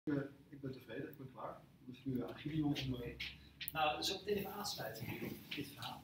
Ik ben tevreden, ik ben klaar. Dus nu aan Gideon om... Nou, dat is ook meteen even aansluiten, dit verhaal.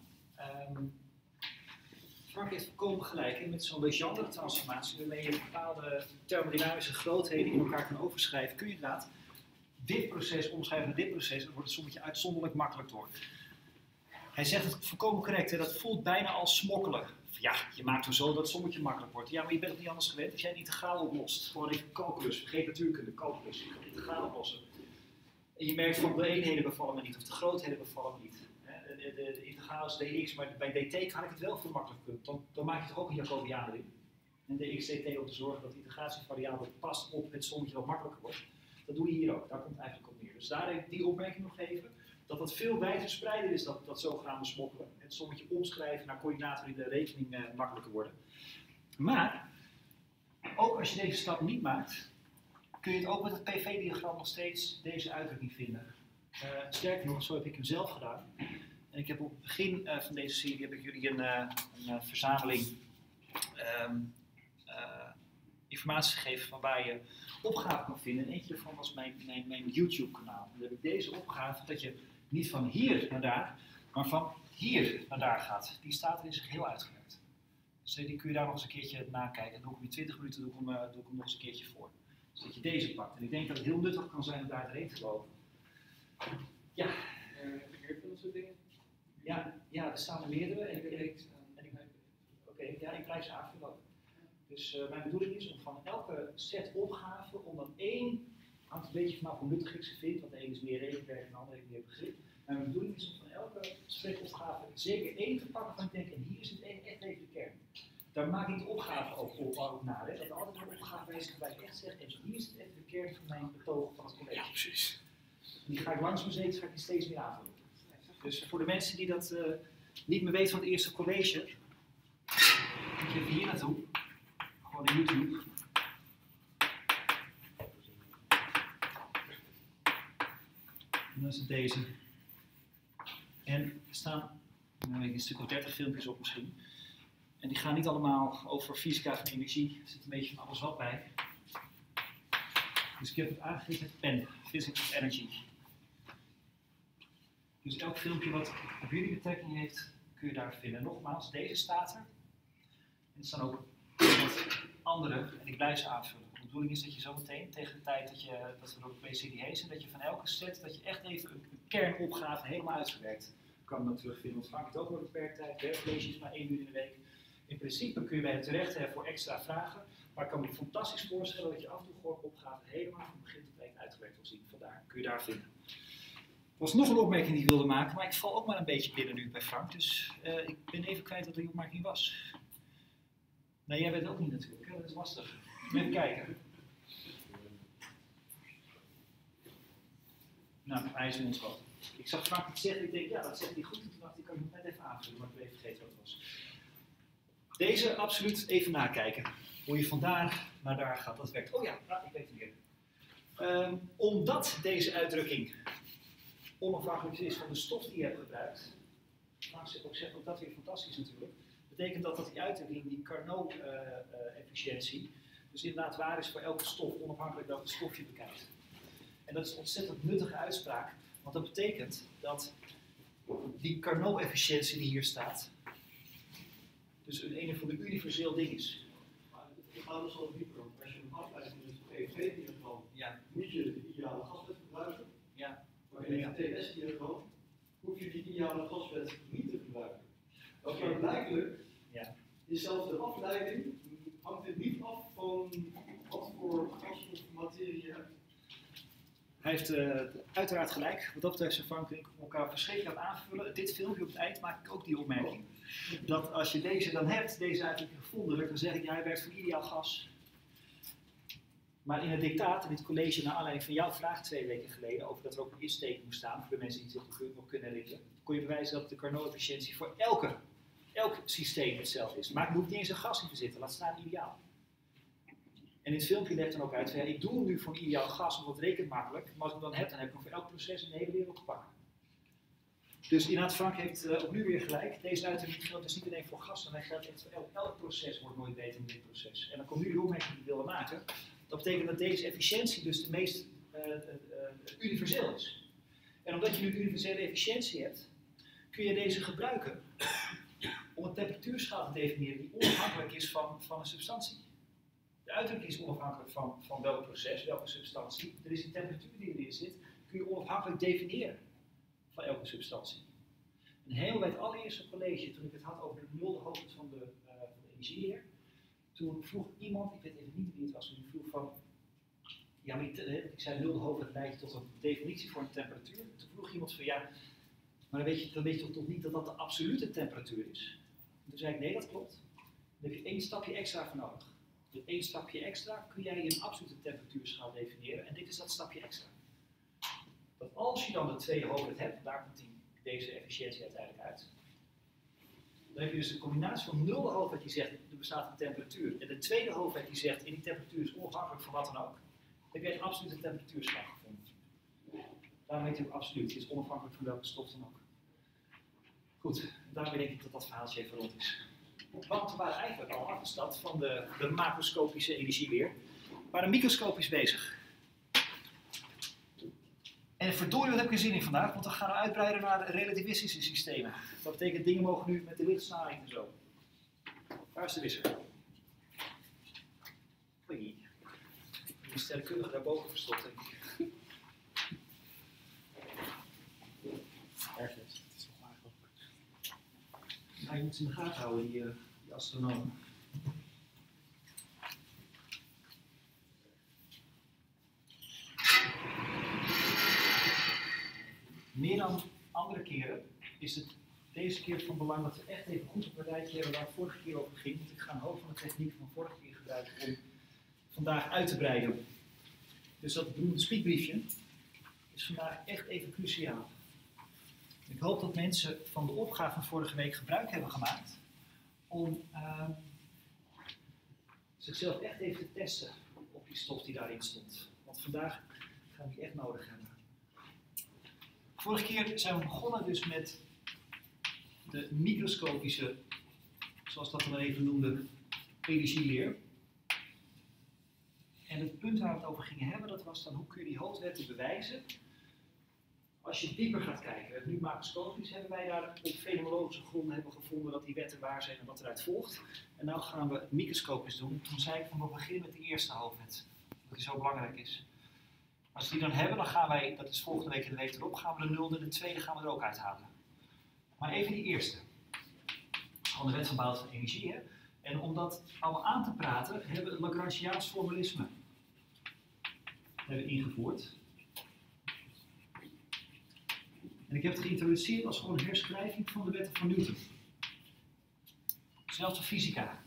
Frank heeft volkomen gelijk in met zo'n Legendre transformatie, waarmee je bepaalde thermodynamische grootheden in elkaar kan overschrijven. Kun je inderdaad dit proces omschrijven naar dit proces, dan wordt het sommetje uitzonderlijk makkelijk door. Hij zegt het volkomen correct, hè? Dat voelt bijna als smokkelen. Ja, je maakt hem zo dat het sommetje makkelijk wordt. Ja, maar je bent het niet anders gewend. Als jij een integraal oplost, gewoon even calculus, vergeet natuurkunde, calculus, je kan het integraal oplossen. En je merkt van de eenheden bevallen me niet, of de grootheden bevallen me niet. De integraal is dx, maar bij dt kan ik het wel veel makkelijker. Dan maak je toch ook een Jacobiaan in. En dx dt om te zorgen dat de integratievariabele past op het sommetje wat makkelijker wordt. Dat doe je hier ook, daar komt het eigenlijk op neer. Dus daar heb ik die opmerking nog geven. Dat het veel wijdverspreider is, dat zogenaamde smokkelen. Het sommetje omschrijven naar coördinaten die de rekening makkelijker worden. Maar, ook als je deze stap niet maakt, kun je het ook met het PV-diagram nog steeds deze uitdrukking vinden. Sterker nog, zo heb ik hem zelf gedaan. En ik heb op het begin van deze serie heb ik jullie een verzameling informatie gegeven van waar je opgaven kan vinden. En eentje daarvan was mijn YouTube-kanaal. Dan heb ik deze opgave dat je niet van hier naar daar, maar van hier naar daar gaat. Die staat er in zich heel uitgewerkt. Dus die kun je daar nog eens een keertje nakijken. En doe ik hem in 20 minuten doe ik hem nog eens een keertje voor. Dus dat je deze pakt. En ik denk dat het heel nuttig kan zijn om daar doorheen te lopen. Ja. Heb ik hier veel soort dingen? Ja, er staan er meerdere. Oké, ik blijf ze aanvullen. Dus mijn bedoeling is om van elke set opgaven, om dan één, hangt een beetje vanaf hoe nuttig ik ze vind, want de ene is meer rekenwerk en de andere heeft meer begrip. Mijn bedoeling is om van elke set opgave zeker één te pakken van ik denk, en hier zit echt even de kern. Daar maak ik de opgave ook naar, hè? Dat altijd een opgave is waarbij ik echt zeg, en hier zit even de kern van mijn betoog van het college. Ja, precies. Die ga ik langzaam zeker, ga ik die steeds meer aanvullen. Dus voor de mensen die dat niet meer weten van het eerste college, moet je even hier naartoe. Gewoon naar YouTube. En dan is het deze. En er staan een stuk of 30 filmpjes op misschien. En die gaan niet allemaal over fysica van energie. Er zit een beetje van alles wat bij. Dus ik heb het aangegeven met pen. Physics of Energy. Dus elk filmpje wat op jullie betrekking heeft, kun je daar vinden. Nogmaals, deze staat er. En er staan ook wat andere, en ik blijf ze aanvullen. De bedoeling is dat je zometeen, tegen de tijd dat we door de PCDH zijn, dat je van elke set, dat je echt even een kernopgave helemaal uitgewerkt kan dat terugvinden. Want vaak het ook maar beperkt tijd, werkcollege is maar 1 uur in de week. In principe kun je bij het terecht voor extra vragen, maar ik kan me fantastisch voorstellen dat je af en toe gewoon opgaven helemaal van begin tot eind uitgewerkt wil zien. Vandaar, kun je daar vinden. Er was nog een opmerking die ik wilde maken, maar ik val ook maar een beetje binnen nu bij Frank, dus ik ben even kwijt wat die opmerking was. Nou, jij weet het ook niet natuurlijk, hè? Dat is lastig. Even kijken. Nou, hij is in ons gat. Ik zag Frank iets zeggen, ik denk, ja, dat zegt hij goed. En toen dacht ik, kan ik nog net even aanvullen, maar ik ben even vergeten wat het was. Deze absoluut even nakijken. Hoe je van daar naar daar gaat, dat werkt. Oh ja, ik weet het weer. Omdat deze uitdrukking onafhankelijk is van de stof die je hebt gebruikt. Frank zegt ook dat weer fantastisch natuurlijk. Betekent dat die uitdrukking, die Carnot-efficiëntie, dus inderdaad waar is voor elke stof, onafhankelijk welke stof je bekijkt. En dat is een ontzettend nuttige uitspraak, want dat betekent dat die Carnot-efficiëntie die hier staat, dus een van de universeel ding is. Ik ga dus al dieper op. Als je een afleiding doet van EEG-diagram, moet je de ideale gaswet gebruiken. Ja. Maar in een TS-diagram hoef je die ideale gaswet niet te gebruiken. Maar blijkbaar is zelfs de afleiding hangt het niet af van wat voor gas of materie je hebt. Hij heeft uiteraard gelijk. Wat dat betreft zijn Frank en ik elkaar verschrikkelijk aan het aanvullen. Dit filmpje op het eind maak ik ook die opmerking. Dat als je deze dan hebt, deze uitdrukking gevonden, dan zeg ik, ja, hij werkt voor ideaal gas. Maar in het dictaat, in dit college, naar aanleiding van jouw vraag 2 weken geleden, over dat er ook een insteek moest staan, voor de mensen die zich nog kunnen herinneren, kon je bewijzen dat de Carnot-efficiëntie voor elk systeem hetzelfde is. Maar het moet niet eens een gas in zitten, laat staan ideaal. En in het filmpje legt dan ook uit, ja, ik doe hem nu voor een ideaal gas, want het rekent makkelijk, maar als ik hem dan heb, dan heb ik hem voor elk proces in de hele wereld te pakken. Dus inderdaad, Frank heeft ook nu weer gelijk. Deze uitdrukking geldt dus niet alleen voor gas, maar hij geldt echt voor elk proces wordt nooit beter dan dit proces. En dan komt nu de opmerking die ik wilde maken. Dat betekent dat deze efficiëntie dus de meest universeel is. En omdat je nu universele efficiëntie hebt, kun je deze gebruiken om een temperatuurschaal te definiëren die onafhankelijk is van een substantie. De uitdrukking is onafhankelijk van welk proces, welke substantie. Er is een temperatuur die erin zit, kun je onafhankelijk definiëren van elke substantie. En heel bij het allereerste college, toen ik het had over de nulde hoogte van de energieleer, toen vroeg iemand, ik weet even niet wie het was, die vroeg van, ja, maar ik zei nulde hoogte leidt tot een definitie voor een temperatuur. Toen vroeg iemand van, ja, maar dan weet je toch niet dat dat de absolute temperatuur is? En toen zei ik, nee, dat klopt. Dan heb je 1 stapje extra voor nodig. Met 1 stapje extra kun jij een absolute temperatuurschaal definiëren en dit is dat stapje extra. Dat als je dan de tweede hoogte hebt, daar komt deze efficiëntie uiteindelijk uit. Dan heb je dus een combinatie van nulde hoogte die zegt, er bestaat een temperatuur, en de tweede hoogte die zegt, in die temperatuur is onafhankelijk van wat dan ook. Dan heb je een absolute temperatuurschaal gevonden. Daarom heet het ook absoluut, het is onafhankelijk van welke stof dan ook. Goed, daarmee denk ik dat dat verhaaltje even rond is. Want we waren eigenlijk al afgestapt van de macroscopische energieweer. We waren microscopisch bezig. En verdorie, wat heb ik er zin in vandaag, want we gaan uitbreiden naar relativistische systemen. Dat betekent, dingen mogen nu met de lichtsnaling en zo. Waar is de wisser? Oei. Die is sterrenkundige daarboven verstopt, denk ik. Ergens. Het is nog maar ook. Ja, je moet ze in de gaten houden, die astronomen. Meer dan andere keren is het deze keer van belang dat we echt even goed op een rijtje hebben waar het vorige keer over ging. Want ik ga een hoop van de techniek van vorige keer gebruiken om vandaag uit te breiden. Dus dat beroemde speakbriefje is vandaag echt even cruciaal. Ik hoop dat mensen van de opgave van vorige week gebruik hebben gemaakt om zichzelf echt even te testen op die stof die daarin stond. Want vandaag gaan we die echt nodig hebben. Vorige keer zijn we begonnen dus met de microscopische, zoals dat dan even noemde, energieleer. En het punt waar we het over gingen hebben, dat was dan hoe kun je die hoofdwetten bewijzen als je dieper gaat kijken. Nu macroscopisch hebben wij daar op fenomenologische gronden hebben gevonden dat die wetten waar zijn en wat eruit volgt. En nu gaan we het microscopisch doen. Toen zei ik van we beginnen met de eerste hoofdwet, dat die zo belangrijk is. Als we die dan hebben, dan gaan wij, dat is volgende week en de week erop, gaan we de nulde en de tweede gaan we er ook uithalen. Maar even die eerste. Gewoon de wet van behoud van energie. Hè? En om dat allemaal aan te praten, hebben we het Lagrangiaans formalisme ingevoerd. En ik heb het geïntroduceerd als gewoon een herschrijving van de wetten van Newton. Zelfs de fysica.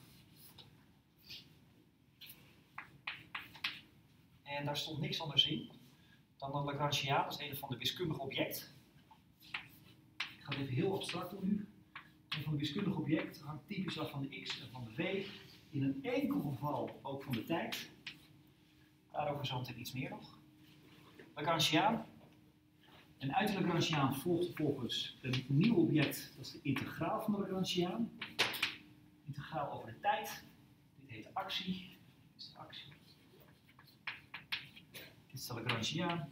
En daar stond niks anders in dan dat Lagrangiaan, dat is een van de wiskundige object. Ik ga het even heel abstract doen nu. Een van de wiskundige object hangt typisch af van de x en van de v. In een enkel geval ook van de tijd. Daarover zometeen iets meer nog. Lagrangiaan. En uit de Lagrangiaan volgt vervolgens een nieuw object, dat is de integraal van de Lagrangiaan. Integraal over de tijd. Dit heet actie. Dit is de actie. Dit is de Lagrangiaan.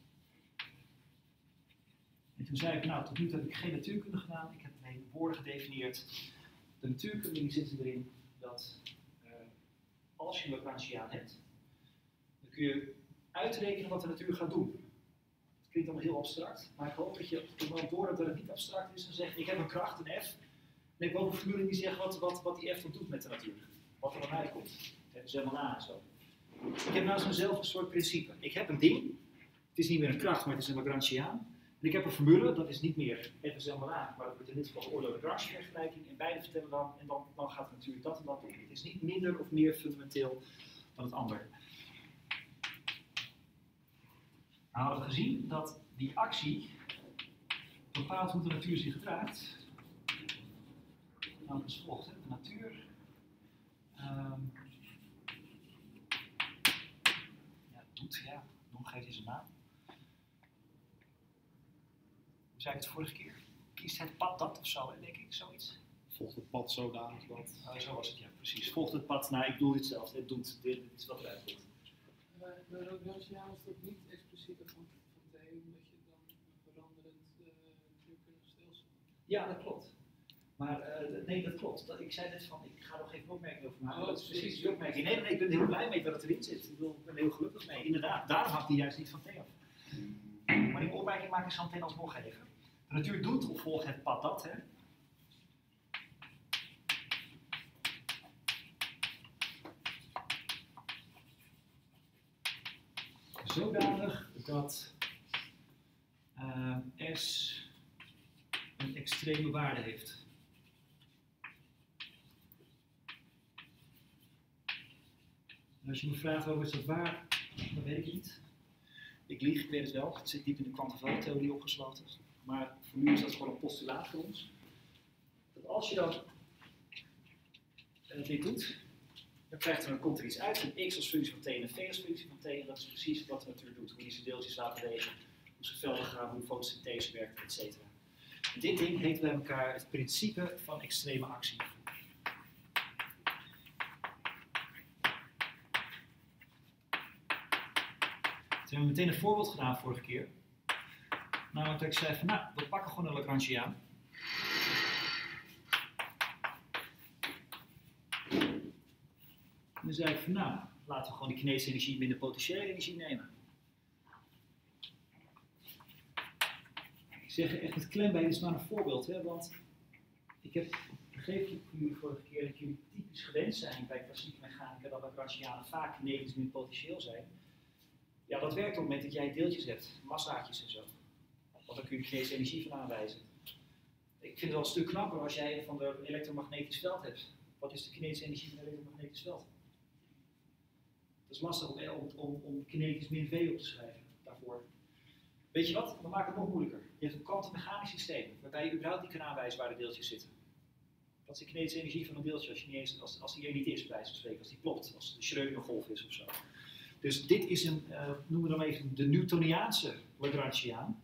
En toen zei ik, nou, tot nu toe heb ik geen natuurkunde gedaan. Ik heb alleen woorden gedefinieerd. De natuurkunde die zit erin dat als je een Lagrangiaan hebt, dan kun je uitrekenen wat de natuur gaat doen. Het klinkt allemaal heel abstract, maar ik hoop dat je op het moment doorhebt dat het niet abstract is en zegt, ik heb een kracht, een F. En ik heb ook een formule die zegt wat die F dan doet met de natuur. Wat er dan uitkomt. Dat is helemaal na en zo. Ik heb nou zo'nzelfde soort principe. Ik heb een ding, het is niet meer een kracht, maar het is een Lagrangiaan. En ik heb een formule, dat is niet meer F is helemaal na, maar dat wordt in dit geval oorlog Lagrange-vergelijking. En beide vertellen dan, en dan gaat het natuurlijk dat en dat doen. Het is niet minder of meer fundamenteel dan het ander. Nou hadden we gezien dat die actie bepaalt hoe de natuur zich gedraagt. Nou, dat is volgt. De natuur geeft hij zijn naam. Hoe zei ik het vorige keer? Kiest het pad dat of zo, denk ik, zoiets. Volgt het pad zodanig dat... Zo was het, ja, precies. Volgt het pad, nou ik bedoel hetzelfde, het doet, dit is wat eruit komt. De Lagrangiaan is dat niet expliciet Ja, dat klopt. Maar nee, dat klopt. Ik zei net van, ik ga nog even een opmerking over maken. Dat is precies die opmerking. Nee, ik ben er heel blij mee dat het erin zit. Ik ben er heel gelukkig mee. Inderdaad, daarom hangt die juist niet van thee af. Maar die opmerking maak ik zo meteen alsnog even. De natuur doet of volgt het pad dat, hè. Zodanig dat S een extreme waarde heeft. En als je me vraagt waarom is dat waar, dan weet ik niet. Ik lieg, ik weet het wel. Het zit diep in de kwantumtheorie opgesloten. Maar voor nu is dat gewoon een postulaat voor ons. Dat als je dan dit doet, dan komt er iets uit, een x als functie van t en een v als functie van t. En dat is precies wat de natuur doet. Hoe je deze deeltjes laat bewegen, hoe ze velden gaan, hoe fotosynthese werkt, etc. Dit ding heet bij elkaar het principe van extreme actie. Toen hebben we meteen een voorbeeld gedaan vorige keer. Namelijk dat ik zei van, nou, we pakken gewoon een Lagrangiaan. En dan zei ik van, nou, laten we gewoon die kinetische energie minder potentiële energie nemen. Ik zeg echt met klem bij, dit is maar een voorbeeld, hè, want ik heb begrepen jullie vorige keer dat jullie typisch gewend zijn bij klassieke mechanica dat Lagrangianen vaak kinetisch minder potentieel zijn. Ja, dat werkt op het moment dat jij deeltjes hebt, massaatjes en zo. Want dan kun je kinetische energie van aanwijzen. Ik vind het wel een stuk knapper als jij van een elektromagnetisch veld hebt. Wat is de kinetische energie van een elektromagnetisch veld? Het is lastig om kinetisch min V op te schrijven daarvoor. Weet je wat? We maken het nog moeilijker. Je hebt een kwantummechanisch systeem waarbij je überhaupt niet kan aanwijzen waar de deeltjes zitten. Wat is de kinetische energie van een deeltje als die er niet is, bij wijze van spreken, als die klopt, als de Schrödinger-golf is of zo. Dus dit is een, noemen we dan even de Newtoniaanse Lagrangiaan.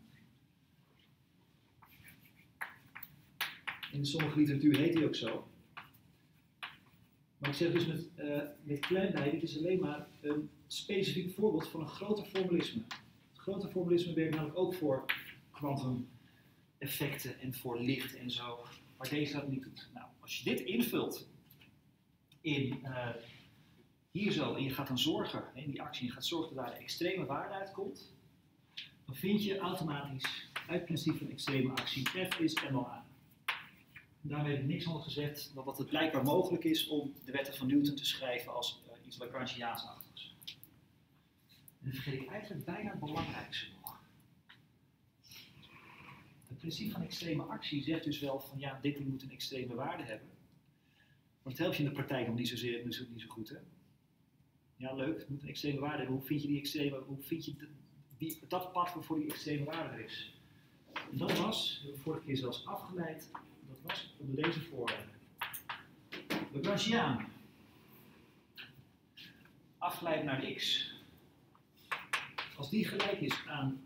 In sommige literatuur heet die ook zo. Maar ik zeg dus met klein bij, dit is alleen maar een specifiek voorbeeld van een groter formalisme. Het grote formalisme werkt namelijk ook voor kwantumeffecten en voor licht en zo, maar deze dat niet doet. Nou, als je dit invult in hier zo, en je gaat dan zorgen, in die actie, je gaat zorgen dat daar een extreme waarde uitkomt, dan vind je automatisch uit het principe van extreme actie F is MLA. Daarmee heb ik niks anders gezegd dan dat het blijkbaar mogelijk is om de wetten van Newton te schrijven als iets Lagrangiaans-achtigs. En dan vergeet ik eigenlijk bijna het belangrijkste nog. Het principe van extreme actie zegt dus wel van ja, dit ding moet een extreme waarde hebben. Maar het helpt je in de praktijk nog niet zo goed, hè? Ja, leuk, het moet een extreme waarde hebben. Hoe vind je die extreme, hoe vind je dat pad waarvoor die extreme waarde er is? En dat was, we hebben we vorige keer zelfs afgeleid, dat was onder deze voorwaarden. Lagrangiaan. Afgeleid naar de x. Als die gelijk is aan...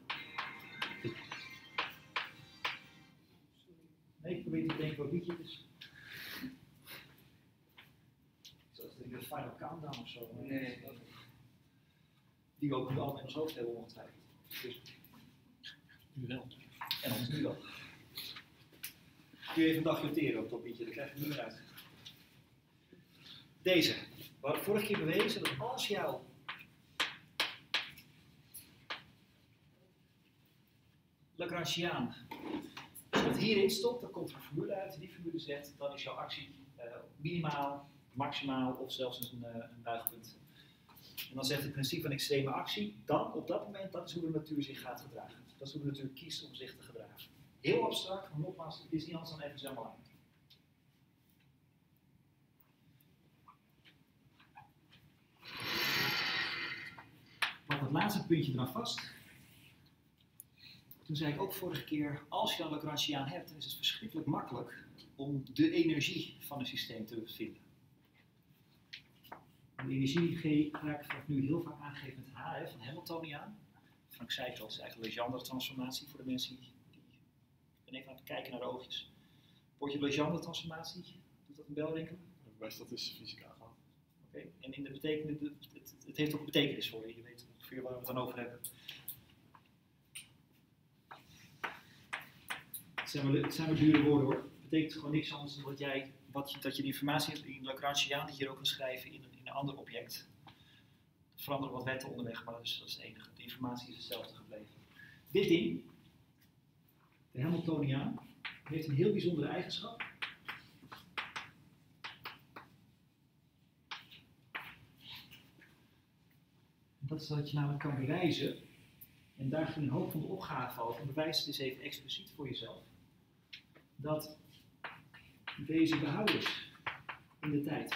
Nee, ik probeer te denken wat liedje het is. Zoals de Final Countdown of zo. Nee. Die we ook nu allemaal in ons hoofd hebben ongetwijfeld. Dus, nu wel. En anders nu wel. Kun je even een dagje noteren op dat liedje, dan krijg je het nu uit. Deze. We hadden vorige keer bewezen dat als jouw Lagrangiaan dat hierin stopt, dan komt er een formule uit. Die formule zegt, dan is jouw actie minimaal, maximaal of zelfs een buigpunt. En dan zegt het principe van extreme actie, dan op dat moment, dat is hoe de natuur zich gaat gedragen. Dat is hoe de natuur kiest om zich te gedragen. Heel abstract, maar nogmaals, het is niet anders dan even zelf aan. Pak het laatste puntje eraan vast. Toen zei ik ook vorige keer, als je een Lagrangiaan hebt, dan is het verschrikkelijk makkelijk om de energie van een systeem te vinden. De energie ga ik vanaf nu heel vaak aangeven met H, van Hamiltoniaan. Frank zei het al, het is eigenlijk een Legendre-transformatie voor de mensen die... Ik ben even aan het kijken naar de oogjes. Woordje Legendre-transformatie, doet dat een bel rinkelen? Bij statistische fysica gehad. Oké, en in de betekenis, het heeft ook een betekenis voor je, je weet ongeveer waar we het dan over hebben. Het Het zijn maar dure woorden hoor. Het betekent gewoon niks anders dan dat je de informatie in Lagrangiaan die je ook kan schrijven in een ander object. Er veranderen wat wetten onderweg, maar dat is het enige. De informatie is hetzelfde gebleven. Dit ding, de Hamiltoniaan, heeft een heel bijzondere eigenschap. Dat is dat je namelijk kan bewijzen, en daar ging een hoop van de opgave over, bewijs het eens even expliciet voor jezelf, dat deze behouden is in de tijd.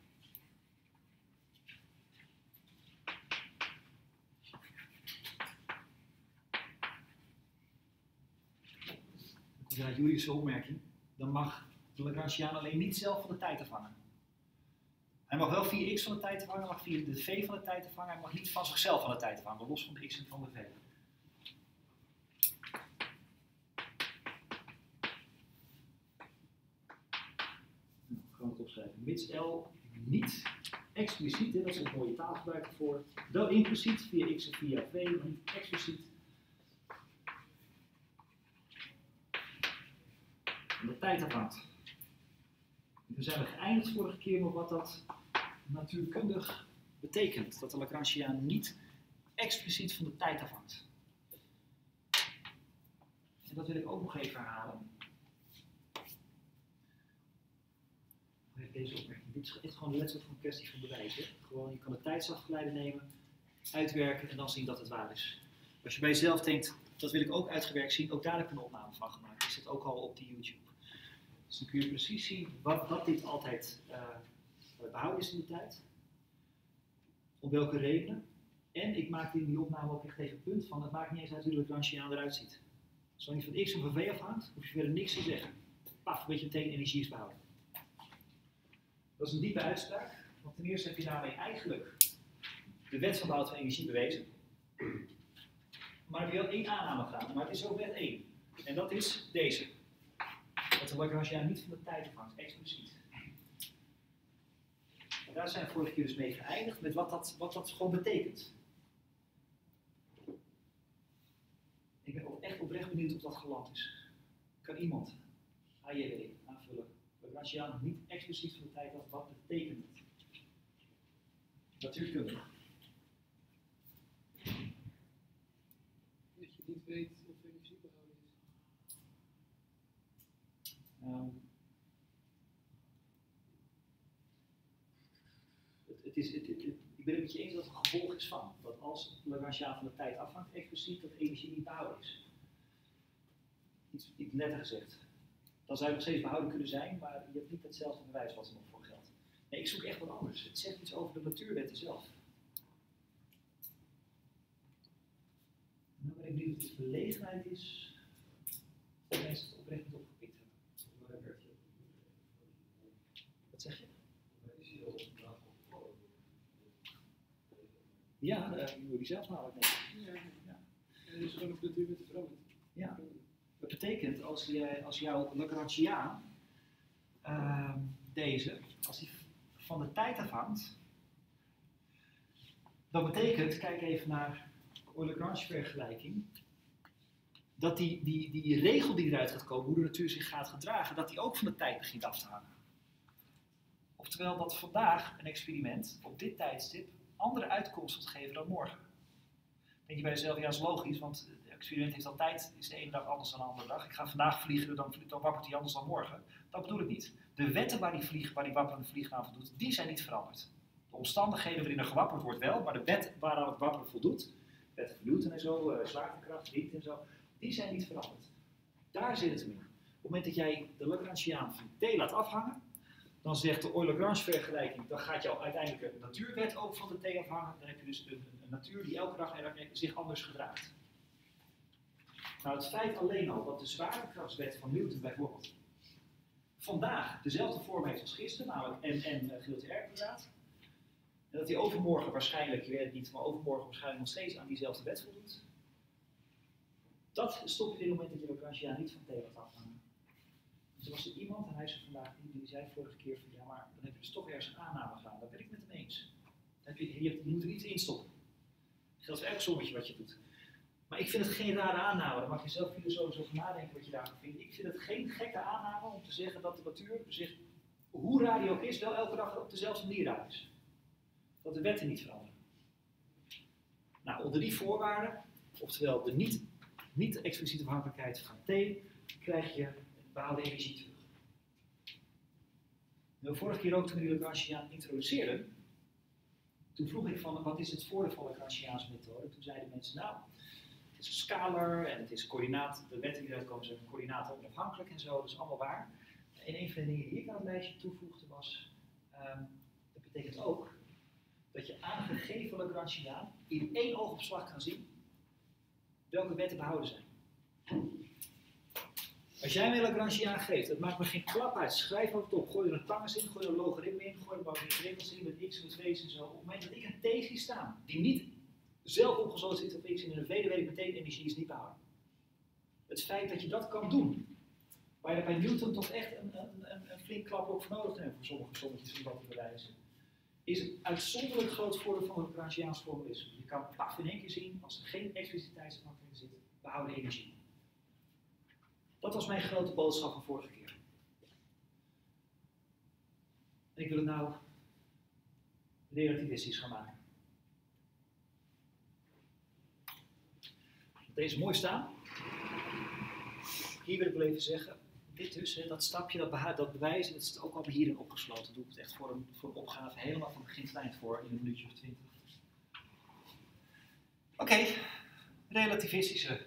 Ja, Julius' opmerking, dan mag de Lagrangiaan alleen niet zelf van de tijd afhangen. Hij mag wel via x van de tijd afhangen, hij mag via de v van de tijd afhangen, hij mag niet van zichzelf van de tijd afhangen, los van de x en van de v. Nou, ik kan het opschrijven. Mits L niet expliciet, dat is een mooie taalgebruik ervoor, wel impliciet via x en via v, maar niet expliciet. De tijd afhangt. We zijn geëindigd vorige keer met wat dat natuurkundig betekent. Dat de Lagrangiaan niet expliciet van de tijd afhangt. En dat wil ik ook nog even herhalen. Even deze opmerking. Dit is echt gewoon letterlijk een kwestie van bewijzen. Gewoon, je kan de tijdsafgeleide nemen, uitwerken en dan zien dat het waar is. Als je bij jezelf denkt, dat wil ik ook uitgewerkt zien, ook daar heb ik een opname van gemaakt. Die zit ook al op die YouTube. Dus dan kun je precies zien wat dit altijd behouden is in de tijd. Om welke redenen. En ik maak in die opname ook echt even een punt van, het maakt niet eens uit hoe de Lagrangiaan eruit ziet. Zolang je van x en van v afhangt, hoef je verder niks te zeggen. Paf, weet je meteen energie is behouden. Dat is een diepe uitspraak, want ten eerste heb je daarmee eigenlijk de wet van behoud van energie bewezen. Maar heb je wel één aanname gedaan, maar het is ook wet 1. En dat is deze. Dat de Lagrangiaan niet van de tijd afhangt, expliciet. En daar zijn we vorige keer dus mee geëindigd met wat dat gewoon betekent. Ik ben ook echt oprecht benieuwd of dat geland is. Kan iemand AJW aanvullen? Lagrangiaan niet expliciet van de tijd af, wat betekent het? Natuurkundig. Dat je niet weet of energie behouden is. Ik ben het met je eens dat het een gevolg is van. Dat als Lagrangiaan van de tijd afhangt, expliciet dat energie niet behouden is. Iets netter gezegd. Dan zou je nog steeds behouden kunnen zijn, maar je hebt niet hetzelfde bewijs wat er nog voor geldt. Nee, ik zoek echt wat anders. Het zegt iets over de natuurwetten zelf. Nou ben ik benieuwd of het verlegenheid is. Of mensen het oprecht niet opgepikt hebben. Wat zeg je? Ja, jullie zelf namelijk niet. Ja. Er is gewoon op natuurwetten veranderd. Ja. Dat betekent, als jouw Lagrangiaan, deze, als die van de tijd afhangt, dat betekent, kijk even naar de Lagrange-vergelijking, dat die regel die eruit gaat komen, hoe de natuur zich gaat gedragen, dat die ook van de tijd begint af te hangen. Oftewel dat vandaag een experiment op dit tijdstip andere uitkomsten gaat geven dan morgen. Denk je bij jezelf, ja, dat is logisch, want het experiment heeft altijd, is de ene dag anders dan de andere dag. Ik ga vandaag vliegen, dan wappert hij anders dan morgen. Dat bedoel ik niet. De wetten waar die wapperende vlieg aan voldoet, die zijn niet veranderd. De omstandigheden waarin er gewapperd wordt wel, maar de wet waaraan het wapperen voldoet, wet van Newton en zo, zwaartekracht, wind en zo, die zijn niet veranderd. Daar zit het in. Op het moment dat jij de Lagrangiaan van t laat afhangen, dan zegt de Euler-Lagrange-vergelijking, dan gaat jou uiteindelijk een natuurwet ook van de t afhangen. Dan heb je dus een natuur die elke dag zich anders gedraagt. Nou, het feit alleen al dat de zwaartekrachtswet van Newton bijvoorbeeld vandaag dezelfde vorm heeft als gisteren, namelijk mg/r², en dat die overmorgen waarschijnlijk, je weet het niet, maar overmorgen waarschijnlijk nog steeds aan diezelfde wet voldoet, dat stopt in het moment dat je Lagrangiaan niet van t laat afhangen. Dus er was er iemand, en hij is er vandaag niet, die zei vorige keer van ja, maar dan heb je dus toch ergens een aanname gedaan. Daar ben ik met hem eens. Je moet er iets in stoppen. Dat geldt voor elk sommetje wat je doet. Maar ik vind het geen rare aanname. Daar mag je zelf filosofisch over nadenken wat je daarvan vindt. Ik vind het geen gekke aanname om te zeggen dat de natuur zich, hoe raar die ook is, wel elke dag op dezelfde manier raar is. Dat de wetten niet veranderen. Nou, onder die voorwaarden, oftewel de niet expliciete afhankelijkheid van T, krijg je bepaalde energie terug. De vorige keer ook toen we de Lagrangiaan introduceerden, toen vroeg ik van wat is het voordeel van de Lagrangiaanse methode? Toen zeiden mensen, nou, het is een scalar en het is coördinaat, de wetten die eruit komen zijn coördinaten onafhankelijk en zo, dat is allemaal waar. En een van de dingen die ik aan het lijstje toevoegde was, dat betekent ook dat je aan een gegeven Lagrangiaan in één oogopslag kan zien welke wetten behouden zijn. Als jij mij een Lagrangiaan geeft, dat maakt me geen klap uit. Schrijf het op, gooi er een tangens in, gooi er een logaritme in, gooi er logaritmes in met x, met v's en zo. Op het moment dat ik een t zie staan, die niet zelf opgesloten zit op x en in een tweede weet ik meteen energie is niet behouden. Het feit dat je dat kan doen, waar je bij Newton toch echt een flink klap ook voor nodig hebt voor sommige sommetjes om dat te bewijzen, is een uitzonderlijk groot voordeel van het Lagrangiaans formalisme. Je kan paf in één keer zien, als er geen expliciteitsafhankelijkheid zit, behouden energie. Dat was mijn grote boodschap van vorige keer. En ik wil het nou relativistisch gaan maken. Deze mooi staan. Hier wil ik wel even zeggen, dit dus, dat stapje, dat bewijzen, dat is ook al hierin opgesloten. Doe ik het echt voor een opgave helemaal van begin tot eind voor in een minuutje of 20. Oké, relativistische.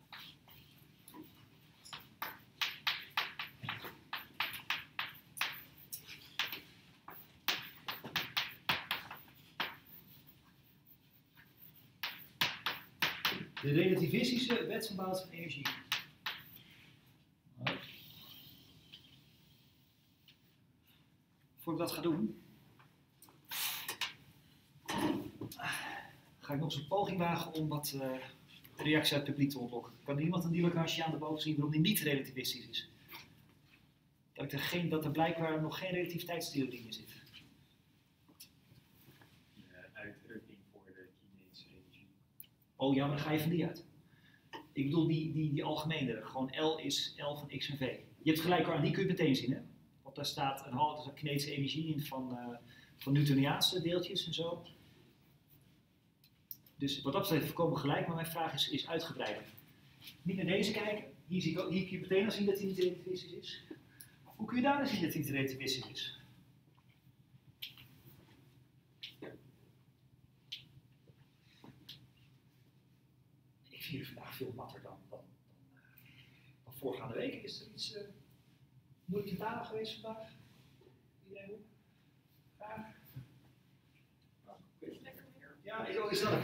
De relativistische wetsverbouwing van energie. Voor ik dat ga doen, ga ik nog eens een poging wagen om wat reactie uit het publiek te ontlokken. Kan iemand een Lagrangiaan erboven zien waarom die niet relativistisch is? Dat er blijkbaar nog geen relativiteitstheorie in zit. Uitdrukking voor de kinetische energie. Oh ja, maar dan ga je van die uit. Ik bedoel die algemene, gewoon L is L van x en v. Je hebt gelijk aan, die kun je meteen zien, hè? Want daar staat een kinetische energie in van Newtoniaanse deeltjes en zo. Dus wat dat betreft voorkomen gelijk, maar mijn vraag is uitgebreider. Niet naar deze kijken, hier kun je meteen al zien dat hij niet relativistisch is. Hoe kun je daar dan zien dat hij niet relativistisch is? Ik vier vandaag veel matter dan voorgaande week. Is er iets moeilijk tentamen geweest vandaag? Iedereen ook? Vraag? Lekker weer. Ja, ik ook eens dat.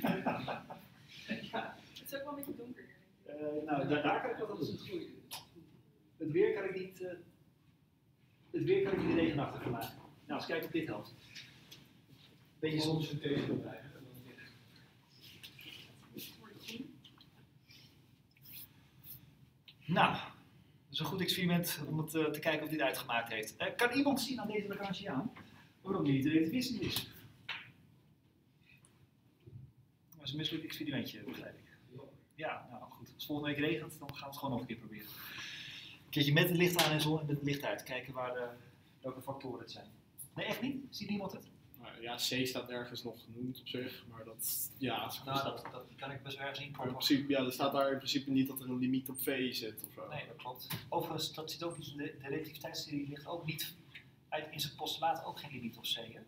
Ja. Het is ook wel een beetje donker hier. Nou, daar kan ik wat aan doen. Het weer kan ik niet regenachtig maken. Nou, eens kijken op dit helft. Beetje zonnesynthese erbij. Nou, dat is een goed experiment om het te kijken of dit uitgemaakt heeft. Kan iemand zien aan deze Lagrangiaan waarom die niet relativistisch is? Dat is een mislukt experimentje, begrijp ik. Ja, nou goed. Als volgende week regent, dan gaan we het gewoon nog een keer proberen. Een keertje met het licht aan en zon en met het licht uit. Kijken welke factoren het zijn. Nee, echt niet? Ziet niemand het? Ja, C staat ergens nog genoemd op zich, maar dat, ja... Nou, dat kan ik best wel zien. Maar in principe, ja, er staat daar in principe niet dat er een limiet op V zit of zo. Nee, dat klopt. Overigens, dat zit ook niet, de relativiteitstheorie ligt ook niet in zijn postulaat ook geen limiet op C. Hè?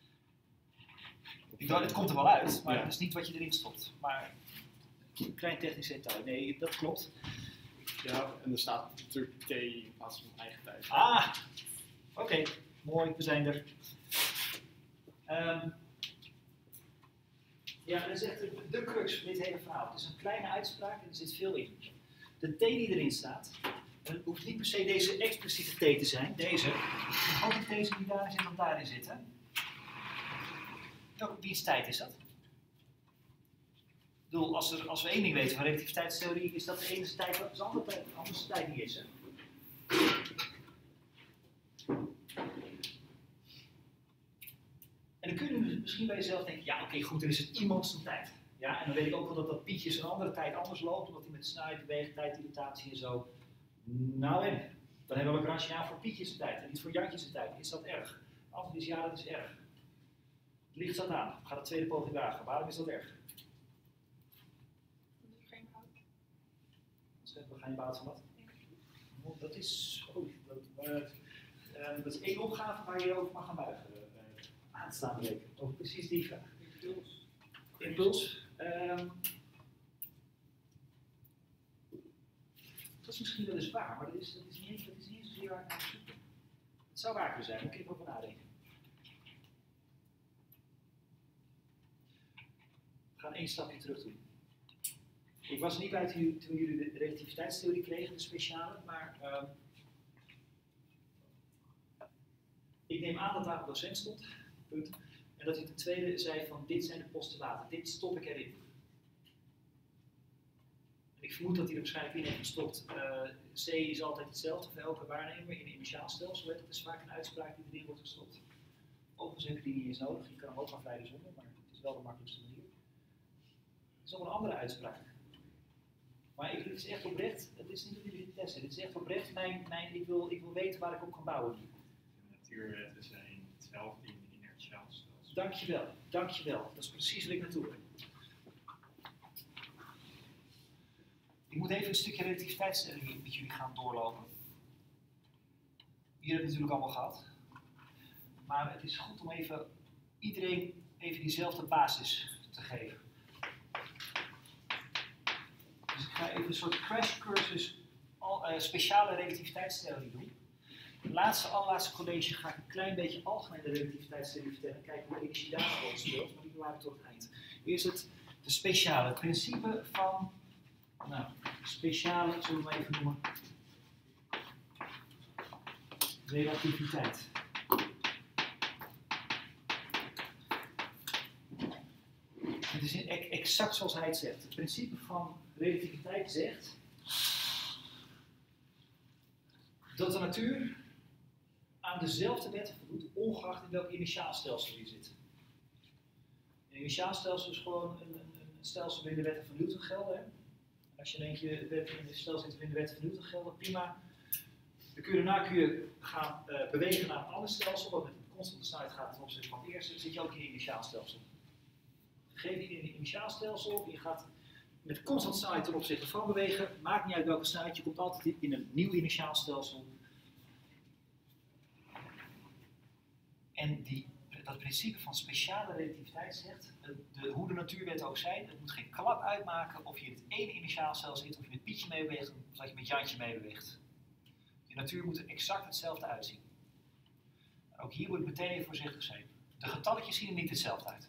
Het komt er wel uit, maar dat is niet wat je erin stopt. Maar een klein technisch detail. Nee, dat klopt. Ja, en er staat natuurlijk T in plaats van eigen tijd. Ah, oké. Mooi, we zijn er. Ja, dat is echt de crux van dit hele verhaal. Het is een kleine uitspraak en er zit veel in. De T die erin staat, het hoeft niet per se deze expliciete T te zijn. Deze. Ook die T's die daarin zitten, daarin zitten. Wiens tijd is dat? Ik bedoel, als we één ding weten van relativiteitstheorie, is dat de ene tijd wat de andere tijd niet is. Hè? En dan kun je misschien bij jezelf denken, ja oké, goed, dan is het iemand zijn tijd. Ja, en dan weet ik ook wel dat Pietjes een andere tijd anders loopt, omdat hij met de snelheid beweegt, tijddilatatie en zo. Nou en, dan hebben we een Lagrangiaan voor Pietjes' tijd en niet voor Jantjes' tijd. Is dat erg? Het antwoord is ja, dat is erg. Het licht staat aan, gaat de tweede poging wagen. Waarom is dat erg? We gaan je baat van wat? Dat is, dat is één opgave waar je over mag gaan buigen. Aanstaande week. Over precies die vraag. Impuls. Dat is misschien wel eens waar, maar dat is niet eens zozeer waar ik naar zoek. Het zou waar kunnen zijn, daar kun je over nadenken. We gaan één stapje terug doen. Ik was er niet bij toen jullie de relativiteitstheorie kregen, de speciale, maar ik neem aan dat daar een docent stond, punt, en dat hij ten tweede zei van dit zijn de postulaten, dit stop ik erin. En ik vermoed dat hij er waarschijnlijk in heeft gestopt. C is altijd hetzelfde voor elke waarnemer in een initiaalstelsel, dat is vaak een uitspraak die erin wordt gestopt. Overigens heb je die niet eens nodig, je kan hem ook maar vrij zonder, maar het is wel de makkelijkste manier. Het is nog een andere uitspraak. Maar het is echt oprecht, het is niet dat jullie testen, het is echt oprecht ik wil weten waar ik op kan bouwen. De natuurwetten zijn hetzelfde in inertiaalstelsel. Dankjewel. Dat is precies waar ik naartoe wil. Ik moet even een stukje relativiteitsstelling met jullie gaan doorlopen. Jullie hebben het natuurlijk allemaal gehad. Maar het is goed om iedereen even diezelfde basis te geven. Dus ik ga even een soort crash cursus speciale relativiteitstheorie doen. In het allerlaatste college ga ik een klein beetje algemene relativiteitstheorie vertellen. Kijken hoe energie daar een rol speelt, maar die bewaren tot het eind. Eerst de speciale. Het principe van, speciale, zullen we even noemen, relativiteit. Het is exact zoals hij het zegt. Het principe van relativiteit zegt dat de natuur aan dezelfde wetten voldoet, ongeacht in welk initiaalstelsel je zit. Een initiaalstelsel is gewoon een stelsel waarin de wetten van Newton gelden. Hè? Als je denkt je in een stelsel zit waarin de wetten van Newton gelden, prima. Dan kun je gaan bewegen naar een ander stelsel, wat met een constante snelheid gaat ten opzichte van het eerste, dan zit je ook in een initiaalstelsel. Gegeven in een initiaalstelsel, je gaat met constant snelheid ten opzichte van bewegen, maakt niet uit welke snelheid, je komt altijd in een nieuw initiaalstelsel. En dat principe van speciale relativiteit zegt, hoe de natuurwetten ook zijn, het moet geen klap uitmaken of je in het ene initiaalstelsel zit, of je met Pietje meebeweegt, of dat je met Jantje meebeweegt. De natuur moet er exact hetzelfde uitzien. Ook hier moet ik meteen even voorzichtig zijn. De getalletjes zien er niet hetzelfde uit.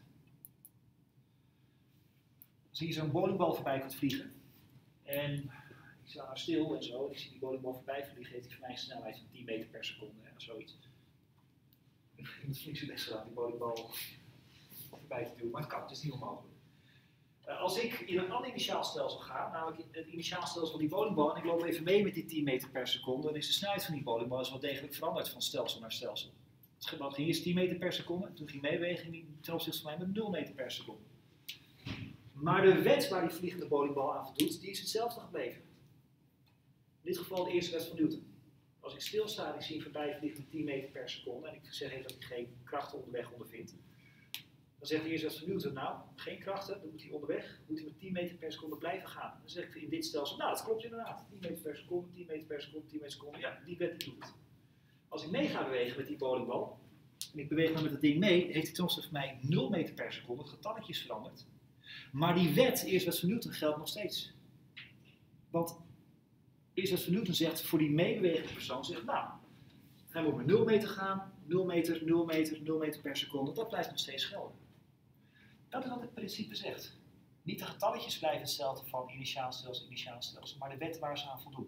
Zie je zo'n bowlingbal voorbij komt vliegen. En ik sta nou stil en zo. En ik zie die bowlingbal voorbij vliegen. Heeft hij voor mij een snelheid van 10 meter per seconde. Of zoiets. Het vliegt zo best gedaan die bowlingbal voorbij te doen. Maar het kan, het is niet onmogelijk. Als ik in een ander initiaalstelsel ga, namelijk het initiaalstelsel van die bowlingbal, en ik loop even mee met die 10 meter per seconde, dan is de snelheid van die bowlingbal wel degelijk veranderd van stelsel naar stelsel. Het ging eerst 10 meter per seconde, en toen ging meeweging ten opzichte van mij met 0 meter per seconde. Maar de wet waar die vliegende bowlingbal aan voldoet, die is hetzelfde gebleven. In dit geval de eerste wet van Newton. Als ik stilsta en ik zie voorbij vliegen met 10 meter per seconde, en ik zeg even dat ik geen krachten onderweg ondervind, dan zegt de eerste wet van Newton, nou, geen krachten, dan moet hij onderweg, moet hij met 10 meter per seconde blijven gaan. Dan zeg ik in dit stelsel, nou dat klopt inderdaad, 10 meter per seconde, 10 meter per seconde, 10 meter per seconde, ja, die wet doet het. Als ik mee ga bewegen met die bowlingbal, en ik beweeg dan met het ding mee, heeft hij ten opzichte van mij 0 meter per seconde, het getalletje is veranderd. Maar die wet, de eerste wet van Newton, geldt nog steeds. Want de eerste wet van Newton zegt, voor die meebewegende persoon, zegt, nou, hij moet met 0 meter gaan, 0 meter, 0 meter, 0 meter per seconde, dat blijft nog steeds gelden. Dat is wat het principe zegt. Niet de getalletjes blijven hetzelfde van initiaalstelsel, maar de wet waar ze aan voldoen.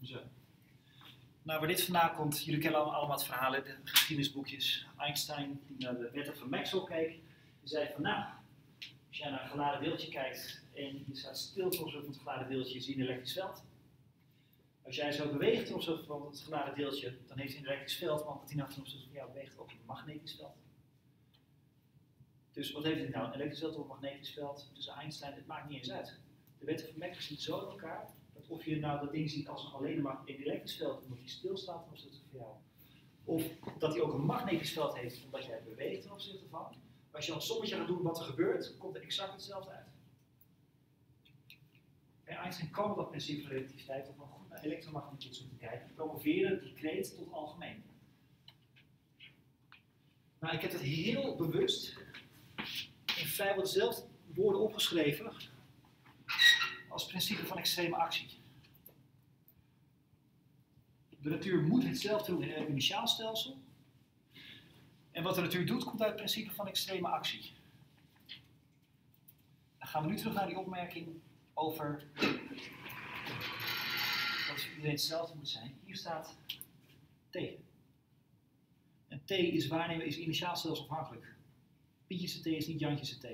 Zo. Nou, waar dit vandaan komt, jullie kennen allemaal het verhaal in de geschiedenisboekjes. Einstein, die naar de wetten van Maxwell keek, die zei van nou, als jij naar een geladen deeltje kijkt en je staat stil ten opzichte van het geladen deeltje, zie je een elektrisch veld. Als jij zo beweegt ten opzichte van het geladen deeltje, dan heeft hij een elektrisch veld, want dat hij ten opzichte van jou beweegt ook een magnetisch veld. Dus wat heeft hij nou? Een elektrisch veld of een magnetisch veld? Tussen Einstein, het maakt niet eens uit. De wetten van Maxwell zitten zo in elkaar, dat of je nou dat ding ziet als alleen maar een elektrisch veld, omdat hij stilstaat ten opzichte van jou, of dat hij ook een magnetisch veld heeft, omdat jij beweegt ten opzichte van. Als je een sommetje gaat doen wat er gebeurt, komt er exact hetzelfde uit. En Einstein kwam op dat principe van relativiteit om goed naar elektromagnetisme te kijken en promoveerde die kreet tot algemeen. Nou, ik heb het heel bewust in vrijwel dezelfde woorden opgeschreven als principe van extreme actie. De natuur moet hetzelfde doen in elk initiaalstelsel. En wat de natuur doet, komt uit het principe van extreme actie. Dan gaan we nu terug naar die opmerking over dat het voor iedereen hetzelfde moet zijn. Hier staat T. En T is waarnemen, is initiaalstelselsafhankelijk. Pietjes T is niet Jantjes T.